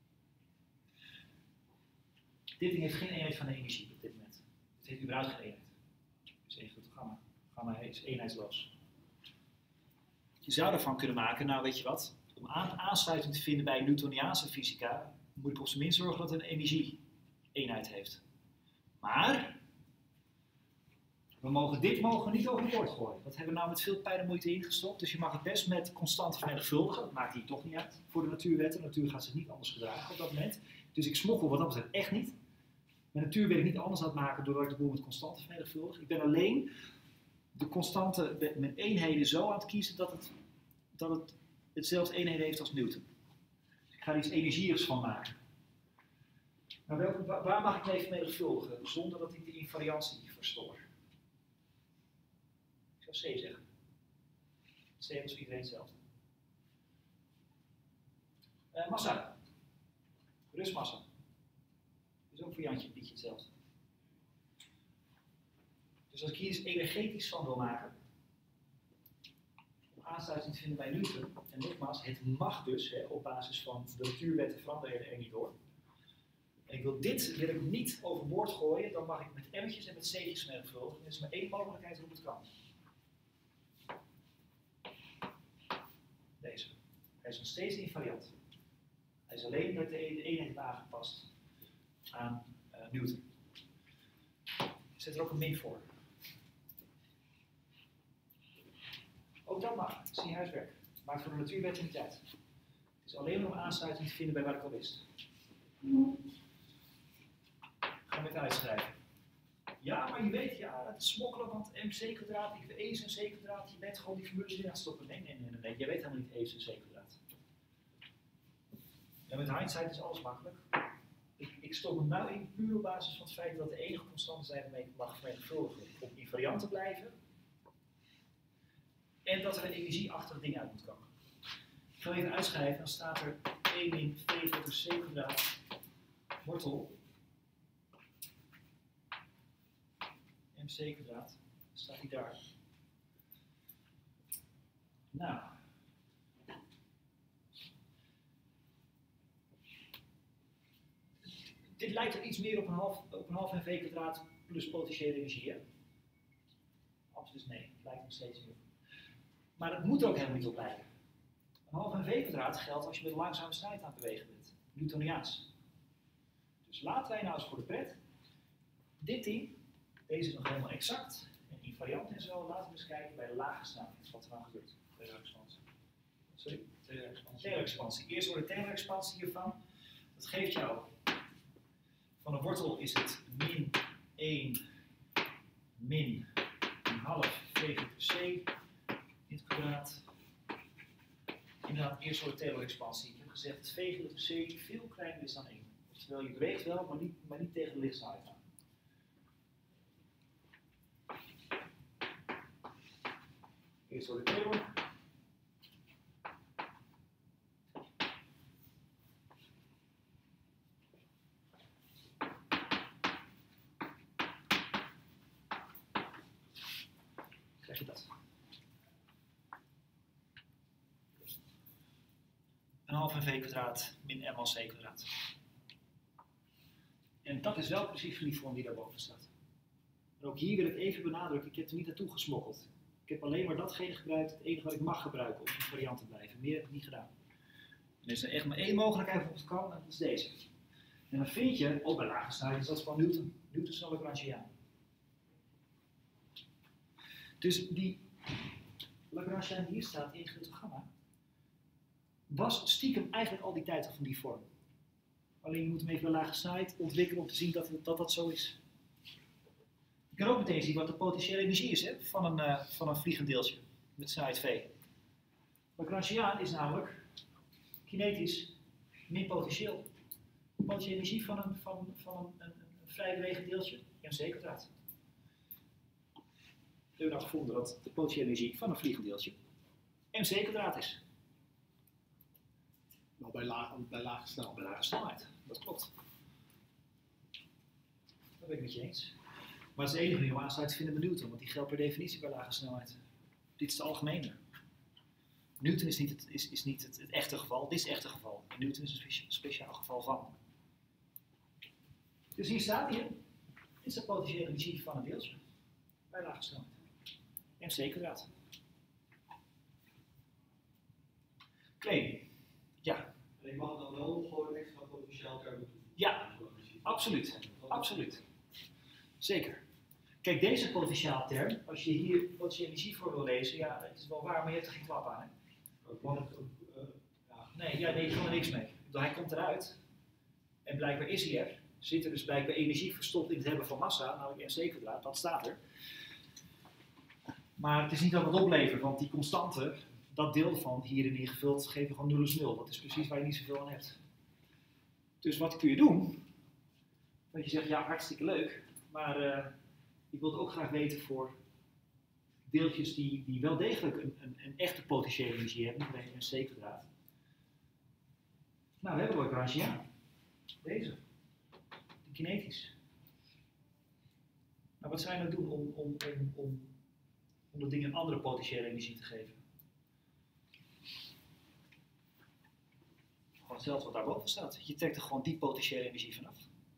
Dit ding heeft geen eenheid van de energie op dit moment. Het heeft überhaupt geen eenheid. Het is één grote gamma. Gamma is eenheidsloos. Je zou ervan kunnen maken, nou weet je wat, om aansluiting te vinden bij Newtoniaanse fysica, moet ik op zijn minst zorgen dat het een energie-eenheid heeft. Maar dit mogen we niet overboord gooien. Dat hebben we nou met veel pijn en moeite ingestopt. Dus je mag het best met constanten vermenigvuldigen. Dat maakt hier toch niet uit voor de natuurwetten. De natuur gaat zich niet anders gedragen op dat moment. Dus ik smokkel wat dat betreft echt niet. Mijn natuur wil ik niet anders aan het maken doordat ik de boel met constanten vermenigvuldig. Ik ben alleen de constanten met eenheden zo aan het kiezen dat het hetzelfde eenheden heeft als Newton. Dus ik ga er iets energieigs van maken. Maar waar mag ik mee vermenigvuldigen zonder dat ik de invariantie verstoor? Ik zou C zeggen. C was voor iedereen hetzelfde. Massa. Rustmassa. Is ook voor Jantje en Pietje hetzelfde. Dus als ik hier iets energetisch van wil maken, om aansluiting te vinden bij Newton, en nogmaals, het mag dus, op basis van de natuurwetten veranderen er niet door. En ik wil niet overboord gooien, dan mag ik met m'tjes en met c'tjes vermenigvuldigen. Er is maar één mogelijkheid hoe het kan. Deze. Hij is nog steeds invariant. Hij is alleen dat de eenheid aangepast aan Newton. Ik zet er ook een min voor. Ook dat mag. Zie je huiswerk. Maakt voor de natuurwetten niet uit. Het is alleen om aansluiting te vinden bij wat ik al wist. Gaan we het uitschrijven. Ja, maar je weet, ja, het is smokkelen, want mc kwadraat, ik weet e is een c kwadraat, je bent gewoon die formules in aan het stoppen. Nee, jij weet helemaal niet e is een c kwadraat. Ja, met hindsight is alles makkelijk. Ik stop hem nou in puur op basis van het feit dat de enige constante zijn waarmee ik mag vermenigvuldigen om invariant te blijven. En dat er een energieachtig ding uit moet komen. Ik ga even uitschrijven, dan staat er 1 min v tot de c kwadraat wortel mc kwadraat, staat die daar. Nou. Dit lijkt er iets meer op een half mv kwadraat plus potentiële energie, hè? Absoluut nee, het lijkt nog steeds niet op. Maar het moet er ook helemaal niet op lijken. Een half mv kwadraat geldt als je met een langzame snelheid aan het bewegen bent. Newtoniaans. Dus laten wij nou eens voor de pret dit ding, deze is nog helemaal exact en invariant en zo, laten we eens kijken bij de lage snelheid wat er dan gebeurt. Taylor-expansie. Sorry? Taylor-expansie. Taylor-expansie. Eerst door de Taylor-expansie hiervan. Dat geeft jou, van een wortel is het min 1 min een half v tot c in het kwadraat. Inderdaad, eerst door de Taylor-expansie. Ik heb gezegd dat v tot c veel kleiner is dan 1. Terwijl je beweegt wel, maar niet tegen de lichtsnelheid aan. Eerst door de Taylor. Krijg je dat? Een half mv kwadraat min m al c kwadraat. En dat is wel precies van die vorm die daarboven staat. En ook hier wil ik even benadrukken, ik heb er niet naartoe gesmokkeld. Ik heb alleen maar datgene gebruikt, het enige wat ik mag gebruiken om een variant te blijven. Meer heb ik niet gedaan. En er is er echt maar één mogelijkheid waarop het kan, en dat is deze. En dan vind je, ook bij lage snelheid, dat is van Newton. Newton's Lagrangiaan. Dus die Lagrangiaan die hier staat, in grote gamma, was stiekem eigenlijk al die tijd al van die vorm. Alleen je moet hem even bij lage snelheid ontwikkelen om te zien dat zo is. Je kan ook meteen zien wat de potentiële energie is, hè, van een vliegend deeltje met snelheid v. Lagrangiaan is namelijk kinetisch min potentieel. De potentiële energie van een vrij bewegend deeltje, mc². We hebben nou gevonden dat de potentiële energie van een vliegend deeltje mc² is. Maar bij lage snelheid. Bij lage snelheid, dat klopt. Dat ben ik met je eens. Maar dat is de enige manier om aansluit te vinden met Newton, want die geldt per definitie bij lage snelheid. Dit is het algemene. Newton is niet het echte geval, dit is het echte geval. En Newton is een speciaal geval van. Dus hier staat hier, dit is de potentiële energie van een deeltje bij lage snelheid. mc². Kleding. Ja. En ik mag dan wel gewoon extra potentiaal termen toevoegen. Ja, absoluut. Absoluut. Zeker. Kijk, deze potentiaalterm, als je hier potentiële energie voor wil lezen, ja, het is wel waar, maar je hebt er geen klap aan. Hè? Nee, je kan er niks mee. Hij komt eruit en blijkbaar is hij er. Zit er dus blijkbaar energie verstopt in het hebben van massa, namelijk mc², dat staat er. Maar het is niet dat het oplevert, want die constante, dat deel van hierin ingevuld, geeft je gewoon 0 is 0. Dat is precies waar je niet zoveel aan hebt. Dus wat kun je doen? Dat je zegt, ja, hartstikke leuk, maar ik wil het ook graag weten voor deeltjes die wel degelijk een echte potentiële energie hebben, niet alleen mc². Nou, we hebben Lagrangiaan. Deze. Die kinetisch. Nou, wat zou je nou doen om dat ding een andere potentiële energie te geven? Gewoon hetzelfde wat daarboven staat. Je trekt er gewoon die potentiële energie vanaf.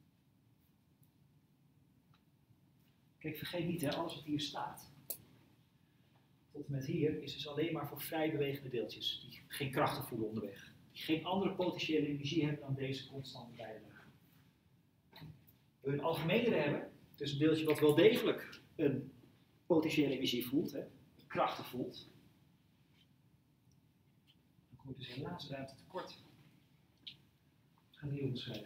Kijk, vergeet niet, hè, alles wat hier staat, tot en met hier, is dus alleen maar voor vrij bewegende deeltjes, die geen krachten voelen onderweg. Die geen andere potentiële energie hebben dan deze constante bijdrage. We een algemenere hebben, dus een deeltje wat wel degelijk een potentiële energie voelt, hè, krachten voelt. Dan kom je dus helaas ruimte tekort. Ik ga het hier onderschrijven.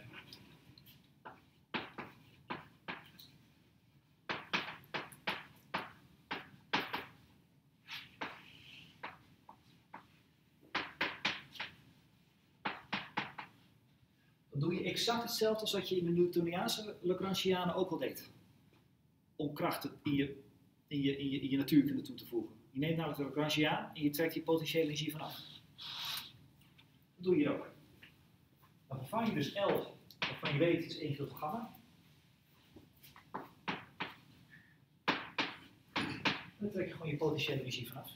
Dan doe je exact hetzelfde als wat je in de Newtoniaanse Lagrangianen ook al deed. Om krachten in je natuurkunde toe te voegen. Je neemt namelijk de Lagrangiaan en je trekt die potentiële energie vanaf. Dat doe je hier ook. Dan vervang je dus L, waarvan je weet het is 1 gedeeld door gamma. En dan trek je gewoon je potentiële energie vanaf.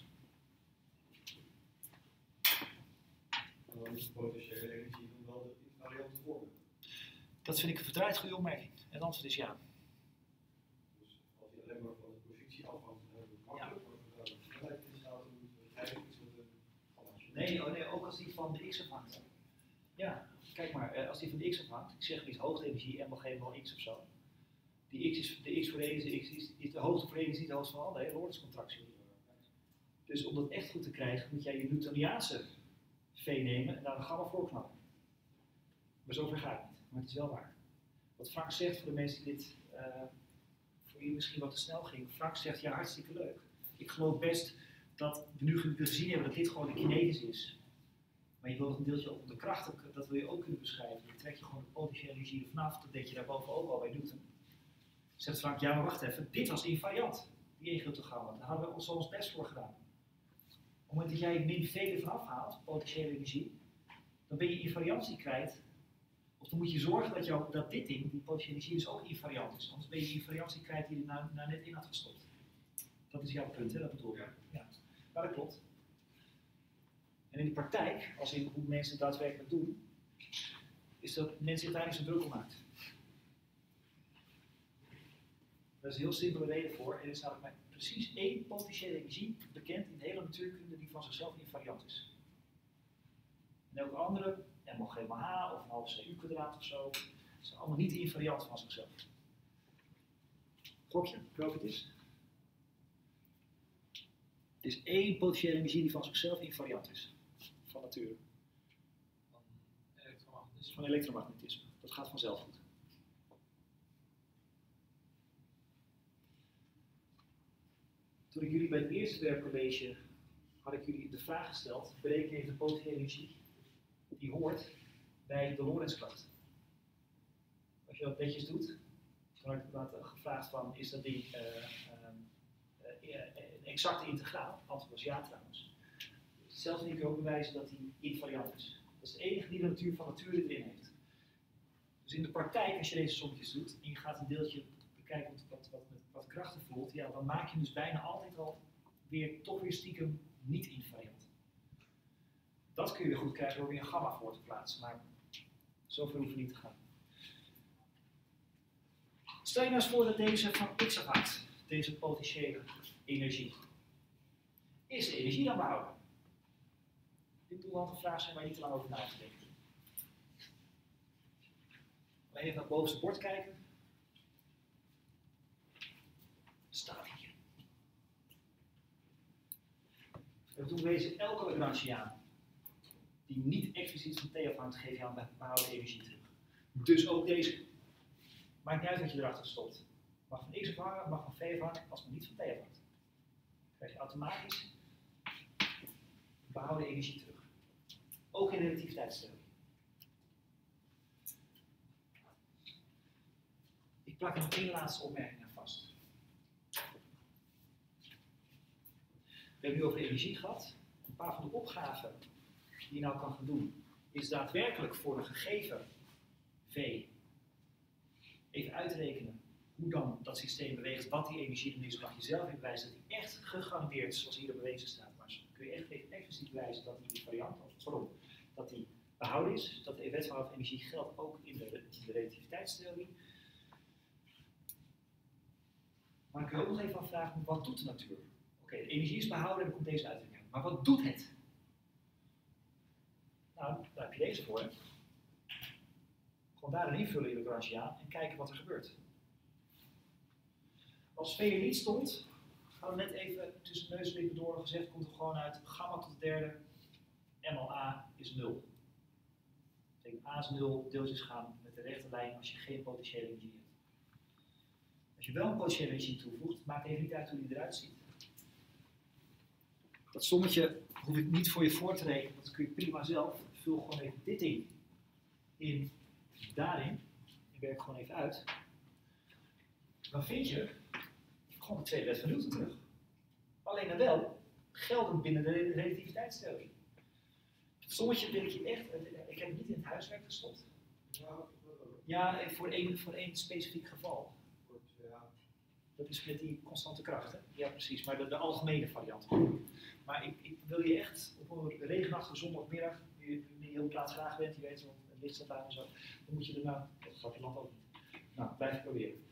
En dan is de potentiële energie dan wel de invariante vorm. Dat vind ik een verdraaid goede opmerking. En het antwoord is ja. Dus als je alleen maar van de positie afhangt, dan hebben we het makkelijk. Maar als je de snelheid instaat, dan moet je eigenlijk iets met een gammaatje. Nee, ook als die van de x afhangt. Ja, kijk maar, als die van de x afhangt, ik zeg die is hoogte-energie en we geven wel x of zo. Die x is, de x voor de ene is de hoogte voor de ene is niet de hoogte van de andere, hele ordenscontractie. Dus om dat echt goed te krijgen, moet jij je Newtoniaanse v nemen en daar een gamma voor knappen. Maar zover gaat het niet, maar het is wel waar. Wat Frank zegt, voor de mensen die dit voor wie misschien wat te snel ging, Frank zegt, ja, hartstikke leuk. Ik geloof best dat we nu gezien hebben dat dit gewoon een kinetisch is. Maar je wil nog een deeltje op de krachten, dat wil je ook kunnen beschrijven. Dan trek je gewoon de potentiële energie ervan af, dat deed je daarboven ook al bij Newton. Zegt Frank, ja maar wacht even, dit was invariant, die grote gamma. Daar hadden we ons best voor gedaan. Op het moment dat jij min v ervan afhaalt, potentiële energie, dan ben je invariantie kwijt. Of dan moet je zorgen dat dit ding, die potentiële energie, dus ook invariant is. Anders ben je invariantie kwijt die je er nou net in had gestopt. Dat is jouw punt, hè? Dat bedoel ik. Ja. Maar dat klopt. En in de praktijk, als in hoe mensen het daadwerkelijk doen, is dat mensen zich daar niet zo druk om maken. Daar is een heel simpele reden voor, en dat is namelijk precies één potentiële energie bekend in de hele natuurkunde die van zichzelf invariant is. En elke andere, m h of een half cu kwadraat of zo, zijn allemaal niet invariant van zichzelf. Gokje, welke het is? Het is één potentiële energie die van zichzelf invariant is. Van nature. Van elektromagnetisme. Van elektromagnetisme. Dat gaat vanzelf goed. Toen ik jullie bij het eerste werkcollege had ik jullie de vraag gesteld, bereken even de potentiële energie die hoort bij de Lorentzkracht. Als je dat netjes doet, dan had ik later gevraagd van, is dat die een exacte integraal? Het antwoord was ja trouwens. Zelfs kun je ook bewijzen dat die invariant is. Dat is de enige die de natuur van nature erin heeft. Dus in de praktijk, als je deze sommetjes doet en je gaat een deeltje bekijken wat krachten voelt, ja, dan maak je dus bijna altijd al toch weer stiekem niet invariant. Dat kun je goed krijgen door weer een gamma voor te plaatsen, maar zover hoef je niet te gaan. Stel je nou eens voor dat deze van x afhangt, deze potentiële energie. Is de energie dan behouden? Dit moet wel een vraag zijn waar je niet te lang over na te denken. Alleen even naar het bovenste bord kijken. Staat hier. En toen wezen elke Lagrangiaan die niet expliciet van T afhangt, geeft jou een behouden energie terug. Dus ook deze. Maakt niet uit wat je erachter stopt. Mag van x afhangen, mag van v afhangen, als het niet van T afhangt. Dan krijg je automatisch behouden energie terug. Ook in de relativiteitstheorie. Ik plak er nog één laatste opmerking aan vast. We hebben nu over energie gehad. Een paar van de opgaven die je nou kan gaan doen, is daadwerkelijk voor een gegeven V even uitrekenen hoe dan dat systeem beweegt, wat die energie dan is. Dan mag je zelf in bewijzen dat die echt gegarandeerd, zoals hier bewezen staat, maar kun je echt even expliciet bewijzen dat die invariant, dat die behouden is. Dat de wet van energie geldt ook in de relativiteitstheorie. Maar ik kun je ook nog even afvragen, wat doet de natuur? Oké, de energie is behouden en dan komt deze uitdrukking. Maar wat doet het? Nou, daar heb je deze voor. Hè? Gewoon daarin invullen in de Lagrangiaan en kijken wat er gebeurt. Als V er niet stond, gaan we net even tussen neus en lippen door gezegd, komt er gewoon uit gamma tot de derde, m al a is 0. Dat betekent a is 0, deeltjes gaan met de rechte lijn als je geen potentiële energie hebt. Als je wel een potentiële energie toevoegt, maakt even niet uit hoe die eruit ziet. Dat sommetje hoef ik niet voor je voor te rekenen, dat kun je prima zelf. Vul gewoon even dit in daarin en werk gewoon even uit. Dan vind je gewoon de tweede wet van Newton terug. Alleen dan wel geldend binnen de relativiteitstheorie. Het sommetje wil ik je echt, ik heb het niet in het huiswerk gestopt. Ja, voor één specifiek geval. Dat is met die constante kracht, hè? Ja, precies, maar de algemene variant. Maar ik wil je echt op een regenachtige zondagmiddag, die heel plaatsgraag bent, je weet wel, het licht staat aan en zo, dan moet je erna, dat gaat je land ook niet. Nou, blijf proberen.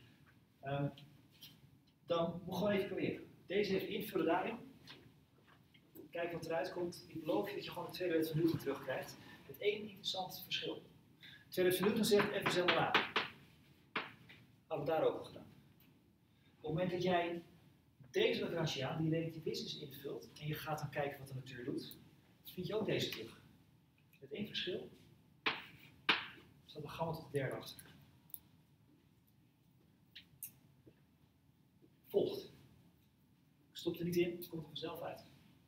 Dan moet gewoon even proberen. Deze even invullen daarin. Kijk wat eruit komt. Ik beloof je dat je gewoon de tweede wet van Newton terugkrijgt. Met één interessant verschil. De tweede wet van Newton zegt F is helemaal A. Hadden we daar ook al gedaan. Op het moment dat jij deze Lagrangiaan, die relativistisch invult, en je gaat dan kijken wat de natuur doet, vind je ook deze terug. Met één verschil. Staat een gamma tot de derde achter. Volgt. Ik stop er niet in, het komt er vanzelf uit.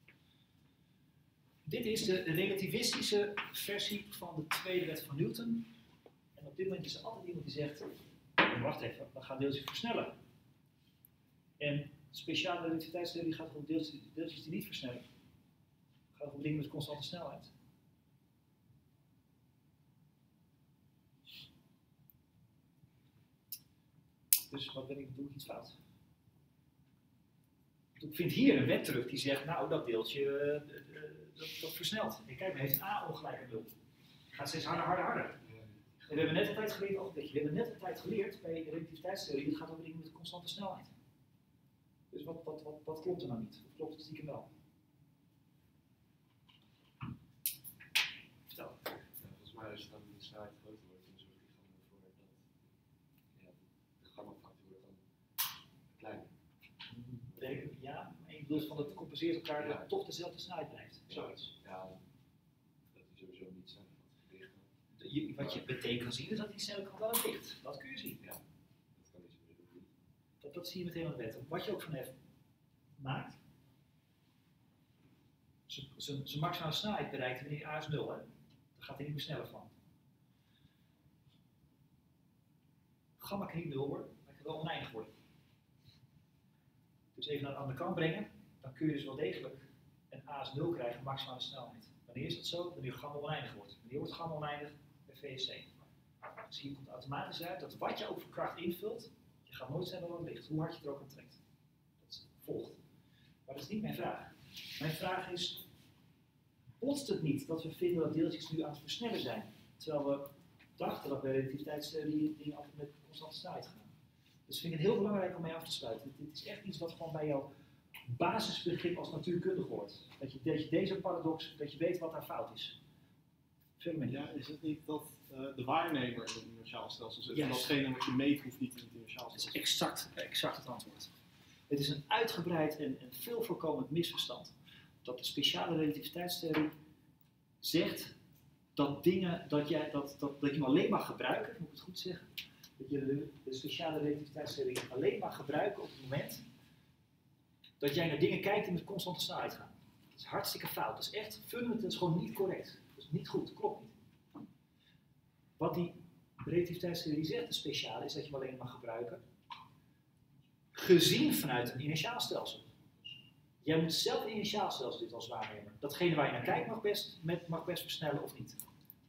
Dit is de relativistische versie van de tweede wet van Newton. En op dit moment is er altijd iemand die zegt, wacht even, dan gaan deeltjes versnellen. En de speciale relativiteitstheorie gaat om deeltjes die niet versnellen. Het gaat om dingen met constante snelheid. Dus wat doe ik iets fout? Ik vind hier een wet terug die zegt, nou dat deeltje dat versnelt. En kijk, maar heeft een A ongelijk aan 0. Het gaat steeds harder. En we hebben net een tijd geleerd, we hebben net een tijd geleerd bij de relativiteitstheorie, het gaat over dingen met constante snelheid. Dus wat klopt er nou niet? Of klopt het stiekem wel? Vertel. Ja, volgens mij als je dan de snelheid groter wordt, dan zorg je gewoon ervoor dat de gamma-factor wordt dan kleiner. Ja, maar je bedoelt van dat het compenseert elkaar dat Ja. het toch dezelfde snelheid blijft. Ja. Zoiets. Ja, dat is sowieso niet zijn wat gericht. Wat je meteen kan zien is dat die snelheid wel ligt. Dat kun je zien. Ja, dat kan niet zo doen. Dat zie je meteen aan de wet. Wat je ook van F maakt, zijn maximale snelheid bereikt wanneer A is 0. Hè? Dan gaat hij niet meer sneller van. Gamma kan niet 0 worden, maar het kan wel oneindig worden. Dus even aan de kant brengen, dan kun je dus wel degelijk een A is 0 krijgen, maximale snelheid. Wanneer is dat zo? Wanneer gamma oneindig wordt. Wanneer wordt gamma oneindig? Bij VSC. Dus hier komt automatisch uit dat wat je ook voor kracht invult, je gaat nooit sneller dan licht, hoe hard je er ook aan trekt. Dat volgt. Maar dat is niet mijn vraag. Mijn vraag is, botst het niet dat we vinden dat deeltjes nu aan het versnellen zijn, terwijl we dachten dat bij relativiteitstheorie dingen altijd met constante snelheid gaan. Dus vind ik het heel belangrijk om mee af te sluiten. Dit is echt iets wat gewoon bij jouw basisbegrip als natuurkundige hoort. Dat je deze paradox, dat je weet wat daar fout is. Veel meer. Ja, is het niet dat de waarnemer in het inertiaal stelsel zit? Yes. En datgene wat je meet hoeft niet in het inertiaal Dat is stelsel. exact het antwoord. Het is een uitgebreid en veel voorkomend misverstand dat de speciale relativiteitstheorie zegt dat dingen, dat je hem alleen mag gebruiken, moet ik het goed zeggen, dat je de speciale relativiteitstheorie alleen mag gebruiken op het moment dat jij naar dingen kijkt die met constante snelheid gaan. Dat is hartstikke fout. Dat is echt fundamenteel, dat is gewoon niet correct. Dat is niet goed, dat klopt niet. Wat die relativiteitstheorie zegt, de speciale, is dat je hem alleen mag gebruiken gezien vanuit een inertiaalstelsel. Jij moet zelf een inertiaalstelsel dit als waarnemer. Datgene waar je naar kijkt mag best versnellen of niet.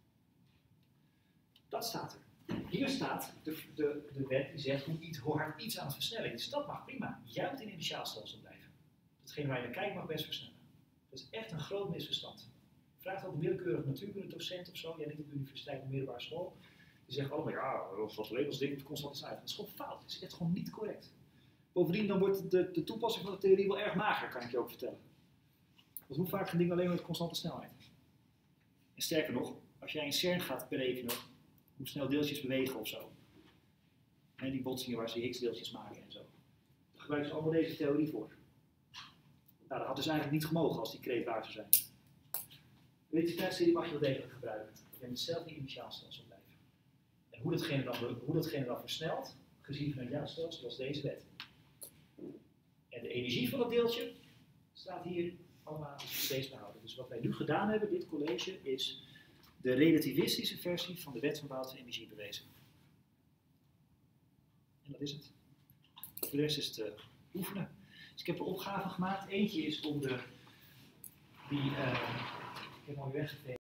Dat staat er. Hier staat de wet die zegt hoe hard iets aan het versnellen is. Dat mag prima. Jij moet in een inertiaalstelsel blijven. Datgene waar je naar kijkt mag best versnellen. Dat is echt een groot misverstand. Vraag ook een willekeurige natuurkundedocent of zo, jij niet op de universiteit of middelbare school. Die zegt allemaal, ja, dat was alleen als ding met constante snelheid. Dat is gewoon fout. Dat is echt gewoon niet correct. Bovendien dan wordt de toepassing van de theorie wel erg mager, kan ik je ook vertellen. Want hoe vaak gaan dingen alleen met constante snelheid? En sterker nog, als jij in CERN gaat berekenen hoe snel deeltjes bewegen of zo. En die botsingen waar ze Higgs-deeltjes maken en zo. Dan gebruiken ze allemaal deze theorie voor. Nou, dat had dus eigenlijk niet gemogen als die kreet waar zou zijn. De relativiteitstheorie mag je wel degelijk gebruiken. Je moet zelf in je initiaalstelsel blijven. En hoe datgene dan versnelt, gezien van jouw stelsel, was deze wet. En de energie van dat deeltje staat hier allemaal steeds behouden. Dus wat wij nu gedaan hebben, dit college, is de relativistische versie van de wet van Boutse energie bewezen. En dat is het. Voor de rest is het oefenen. Dus ik heb een opgave gemaakt. Eentje is om ik heb hem alweer weggegeven.